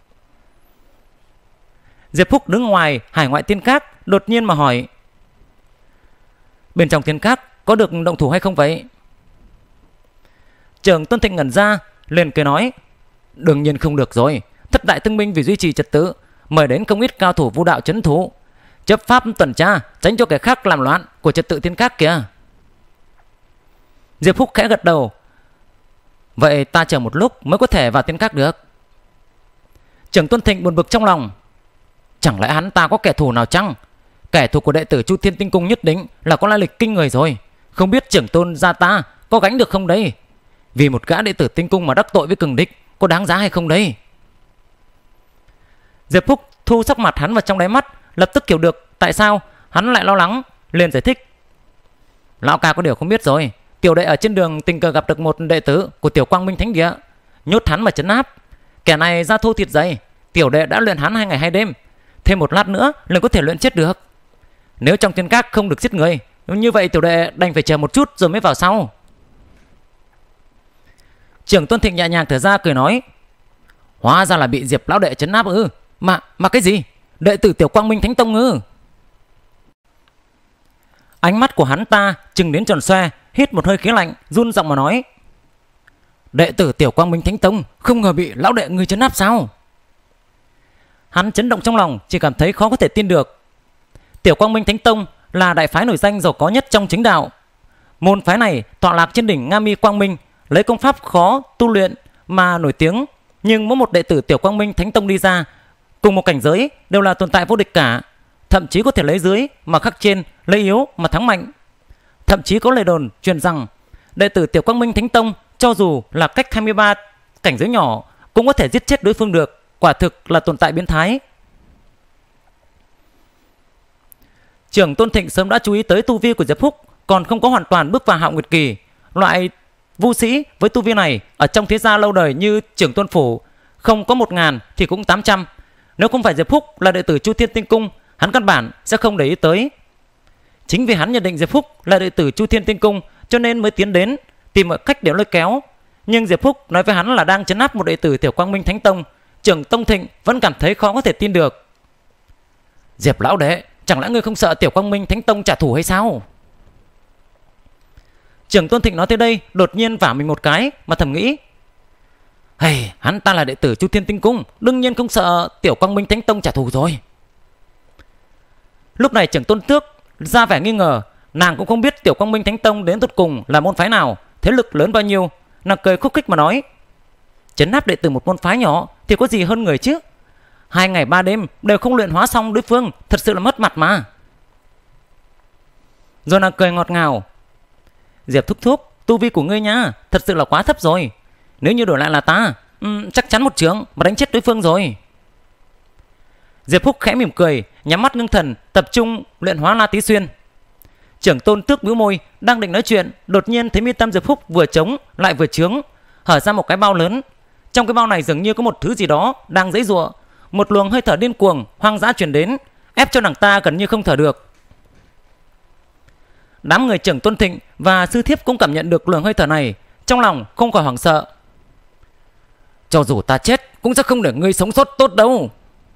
Diệp Húc đứng ngoài Hải Ngoại Tiên Các đột nhiên mà hỏi: Bên trong Tiên Các có được động thủ hay không vậy? Trưởng tôn Thịnh ngẩn ra, liền cười nói: Đương nhiên không được rồi. Thất đại thương minh vì duy trì trật tự mời đến không ít cao thủ vu đạo trấn thủ, chấp pháp tuần tra, tránh cho kẻ khác làm loạn của trật tự Tiên Các kìa. Diệp Húc khẽ gật đầu: Vậy ta chờ một lúc mới có thể vào Tiên Các được. Trưởng tôn Thịnh buồn bực trong lòng: Chẳng lẽ hắn ta có kẻ thù nào chăng? Kẻ thù của đệ tử Chu Thiên Tinh Cung nhất định là có lai lịch kinh người rồi. Không biết trưởng tôn gia ta có gánh được không đấy? Vì một gã đệ tử Tinh Cung mà đắc tội với cường địch, có đáng giá hay không đấy? Diệp Húc thu sắc mặt hắn vào trong đáy mắt, lập tức hiểu được tại sao hắn lại lo lắng, liền giải thích: Lão ca có điều không biết rồi, tiểu đệ ở trên đường tình cờ gặp được một đệ tử của Tiểu Quang Minh Thánh Địa, nhốt hắn mà trấn áp. Kẻ này da thô thịt dày, tiểu đệ đã luyện hắn 2 ngày 2 đêm, thêm một lát nữa liền có thể luyện chết được. Nếu trong Tiên Các không được giết người, như vậy tiểu đệ đành phải chờ một chút rồi mới vào sau. Trưởng tôn Thịnh nhẹ nhàng thở ra cười nói: Hóa ra là bị Diệp lão đệ trấn áp ư? Mà cái gì? Đệ tử Tiểu Quang Minh Thánh Tông ư? Ánh mắt của hắn ta trừng đến tròn xoe, hít một hơi khí lạnh, run giọng mà nói: Đệ tử Tiểu Quang Minh Thánh Tông không ngờ bị lão đệ người trấn áp sao? Hắn chấn động trong lòng, chỉ cảm thấy khó có thể tin được. Tiểu Quang Minh Thánh Tông là đại phái nổi danh giàu có nhất trong chính đạo. Môn phái này tọa lạc trên đỉnh Nga Mi Quang Minh, lấy công pháp khó tu luyện mà nổi tiếng. Nhưng mỗi một đệ tử Tiểu Quang Minh Thánh Tông đi ra, cùng một cảnh giới đều là tồn tại vô địch cả. Thậm chí có thể lấy dưới mà khắc trên, lấy yếu mà thắng mạnh. Thậm chí có lời đồn truyền rằng đệ tử Tiểu Quang Minh Thánh Tông cho dù là cách 23 cảnh giới nhỏ cũng có thể giết chết đối phương được. Quả thực là tồn tại biến thái. Trưởng Tôn Thịnh sớm đã chú ý tới tu vi của Diệp Phúc, còn không có hoàn toàn bước vào Hạo Nguyệt Kỳ. Loại vu sĩ với tu vi này ở trong thế gia lâu đời như Trưởng Tôn Phủ, không có 1000 thì cũng 800. Nếu không phải Diệp Phúc là đệ tử Chu Thiên Tinh Cung, hắn căn bản sẽ không để ý tới. Chính vì hắn nhận định Diệp Phúc là đệ tử Chu Thiên Tinh Cung cho nên mới tiến đến tìm mọi cách để lôi kéo. Nhưng Diệp Phúc nói với hắn là đang trấn áp một đệ tử Tiểu Quang Minh Thánh Tông. Trưởng Tôn Thịnh vẫn cảm thấy khó có thể tin được. Diệp lão đệ, chẳng lẽ ngươi không sợ Tiểu Quang Minh Thánh Tông trả thù hay sao? Trưởng Tôn Thịnh nói tới đây, đột nhiên vả mình một cái mà thầm nghĩ, hey, hắn ta là đệ tử Chu Thiên Tinh Cung, đương nhiên không sợ Tiểu Quang Minh Thánh Tông trả thù rồi. Lúc này Trưởng Tôn Tước ra vẻ nghi ngờ, nàng cũng không biết Tiểu Quang Minh Thánh Tông đến tột cùng là môn phái nào, thế lực lớn bao nhiêu. Nàng cười khúc khích mà nói, trấn áp đệ tử một môn phái nhỏ thì có gì hơn người chứ. 2 ngày 3 đêm đều không luyện hóa xong đối phương, thật sự là mất mặt mà. Rồi nàng cười ngọt ngào, Diệp thúc thúc, tu vi của ngươi nha, thật sự là quá thấp rồi. Nếu như đổi lại là ta, chắc chắn một chưởng mà đánh chết đối phương rồi. Diệp Phúc khẽ mỉm cười, nhắm mắt ngưng thần, tập trung luyện hóa La Tí Xuyên. Trưởng Tôn Tước bĩu môi, đang định nói chuyện, đột nhiên thấy mi tâm Diệp Phúc vừa trống lại vừa trướng, hở ra một cái bao lớn. Trong cái bao này dường như có một thứ gì đó đang giãy giụa. Một luồng hơi thở điên cuồng hoang dã truyền đến, ép cho nàng ta gần như không thở được. Đám người Trưởng Tôn Thịnh và sư thiếp cũng cảm nhận được luồng hơi thở này, trong lòng không khỏi hoảng sợ. Cho dù ta chết cũng sẽ không để ngươi sống sót tốt đâu.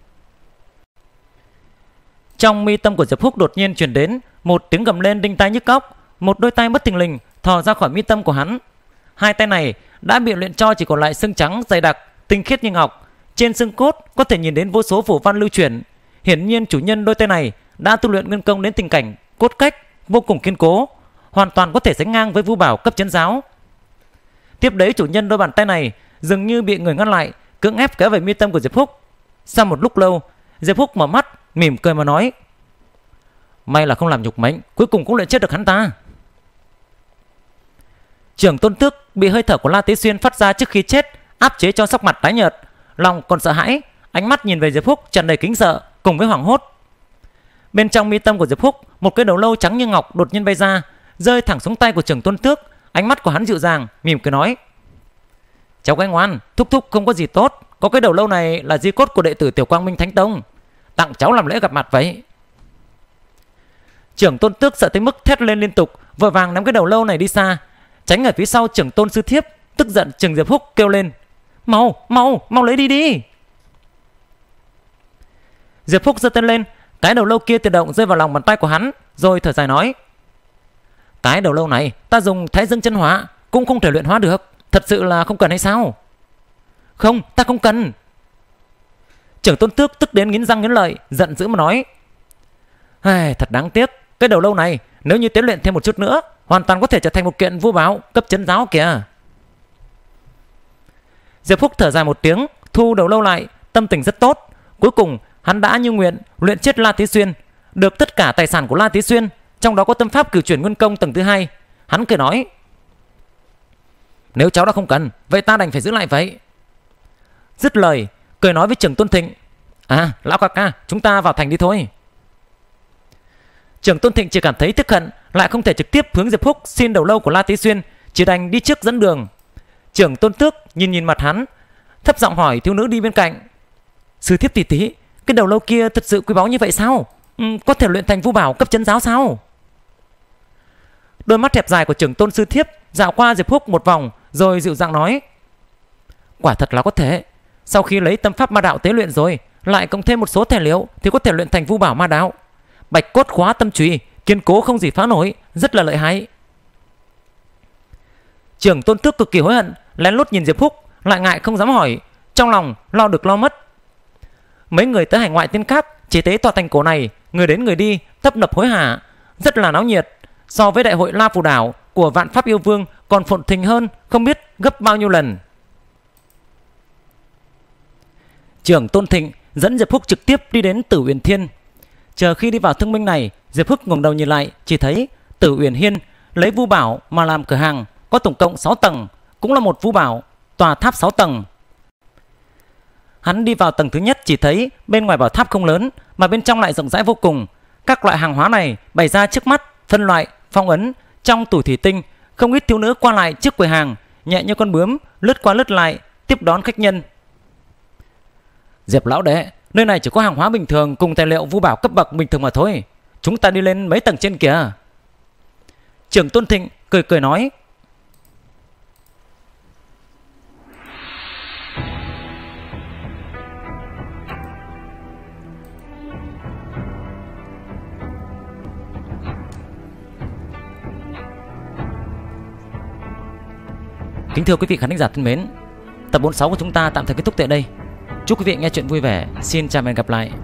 Trong mi tâm của Diệp Phúc đột nhiên truyền đến một tiếng gầm lên đinh tai nhức óc. Một đôi tay bất thình lình thò ra khỏi mi tâm của hắn. Hai tay này đã bị luyện cho chỉ còn lại xương trắng dày đặc, tinh khiết như ngọc. Trên xương cốt có thể nhìn đến vô số phù văn lưu chuyển. Hiển nhiên chủ nhân đôi tay này đã tu luyện nguyên công đến tình cảnh cốt cách vô cùng kiên cố, hoàn toàn có thể sánh ngang với Vu Bảo cấp trấn giáo. Tiếp đấy chủ nhân đôi bàn tay này dường như bị người ngăn lại, cưỡng ép kéo về mi tâm của Diệp Phúc. Sau một lúc lâu, Diệp Phúc mở mắt mỉm cười mà nói, may là không làm nhục mệnh, cuối cùng cũng luyện chết được hắn ta. Trưởng Tôn Tước bị hơi thở của La Tế Xuyên phát ra trước khi chết áp chế cho sắc mặt tái nhợt, lòng còn sợ hãi, ánh mắt nhìn về Diệp Phúc tràn đầy kính sợ cùng với hoảng hốt. Bên trong mi tâm của Diệp Phúc, một cái đầu lâu trắng như ngọc đột nhiên bay ra, rơi thẳng xuống tay của Trưởng Tôn Tước. Ánh mắt của hắn dịu dàng, mỉm cười nói, cháu gái ngoan, thúc thúc không có gì tốt, có cái đầu lâu này là di cốt của đệ tử Tiểu Quang Minh Thánh Tông, tặng cháu làm lễ gặp mặt vậy. Trưởng Tôn Tước sợ tới mức thét lên liên tục, vội vàng nắm cái đầu lâu này đi xa, tránh ở phía sau Trưởng Tôn Sư Thiếp, tức giận chừng Diệp Phúc kêu lên, mau lấy đi. Diệp Phúc giơ tay lên, cái đầu lâu kia tự động rơi vào lòng bàn tay của hắn, rồi thở dài nói, cái đầu lâu này ta dùng Thái Dương chân hóa cũng không thể luyện hóa được, thật sự là không cần hay sao? Không, ta không cần. Trưởng Tôn Tước tức đến nghiến răng nghiến lợi, giận dữ mà nói, thật đáng tiếc, cái đầu lâu này nếu như tế luyện thêm một chút nữa, hoàn toàn có thể trở thành một kiện Vu Bảo cấp trấn giáo kìa. Diệp Phúc thở dài một tiếng, thu đầu lâu lại, tâm tình rất tốt. Cuối cùng hắn đã như nguyện luyện chết La Tí Xuyên, được tất cả tài sản của La Tí Xuyên, trong đó có tâm pháp cửu chuyển nguyên công tầng thứ 2. Hắn cười nói, nếu cháu đã không cần, vậy ta đành phải giữ lại vậy. Dứt lời, cười nói với Trưởng Tôn Thịnh, lão ca ca, chúng ta vào thành đi thôi. Trưởng Tôn Thịnh chỉ cảm thấy tức hận, lại không thể trực tiếp hướng Diệp Phúc xin đầu lâu của La Tí Xuyên, chỉ đành đi trước dẫn đường. Trưởng Tôn Tước nhìn mặt hắn, thấp giọng hỏi thiếu nữ đi bên cạnh, sư thiếp tỷ tỷ, cái đầu lâu kia thật sự quý báu như vậy sao? Có thể luyện thành Vu Bảo cấp trấn giáo sao? Đôi mắt hẹp dài của Trưởng Tôn Sư Thiếp dạo qua Diệp Phúc một vòng, rồi dịu dàng nói, quả thật là có thể. Sau khi lấy tâm pháp ma đạo tế luyện rồi, lại cộng thêm một số tài liệu thì có thể luyện thành Vu Bảo ma đạo. Bạch cốt khóa tâm chùy, kiên cố không gì phá nổi, rất là lợi hại. Trưởng Tôn Tước cực kỳ hối hận lén lút nhìn Diệp Húc, lại ngại không dám hỏi, trong lòng lo được lo mất. Mấy người tới hải ngoại tiên cát chỉ tế tòa thành cổ này, người đến người đi, tấp nập hối hả, rất là náo nhiệt. So với đại hội La Phù Đảo của Vạn Pháp Yêu Vương còn phồn thịnh hơn không biết gấp bao nhiêu lần. Trưởng Tôn Thịnh dẫn Diệp Húc trực tiếp đi đến Tử Uyển Thiên. Chờ khi đi vào thương minh này, Diệp Húc ngẩng đầu nhìn lại, chỉ thấy Tử Uyển Hiên lấy vu bảo mà làm cửa hàng, có tổng cộng 6 tầng, cũng là một vu bảo tòa tháp 6 tầng. Hắn đi vào tầng thứ nhất, chỉ thấy bên ngoài bảo tháp không lớn mà bên trong lại rộng rãi vô cùng. Các loại hàng hóa này bày ra trước mắt, phân loại, phong ấn trong tủ thủy tinh. Không ít thiếu nữ qua lại trước quầy hàng, nhẹ như con bướm lướt qua lướt lại tiếp đón khách nhân. Diệp lão đệ, nơi này chỉ có hàng hóa bình thường cùng tài liệu vu bảo cấp bậc bình thường mà thôi. Chúng ta đi lên mấy tầng trên kìa. Trưởng Tôn Thịnh cười cười nói. Kính thưa quý vị khán thính giả thân mến, tập 46 của chúng ta tạm thời kết thúc tại đây. Chúc quý vị nghe chuyện vui vẻ. Xin chào và hẹn gặp lại.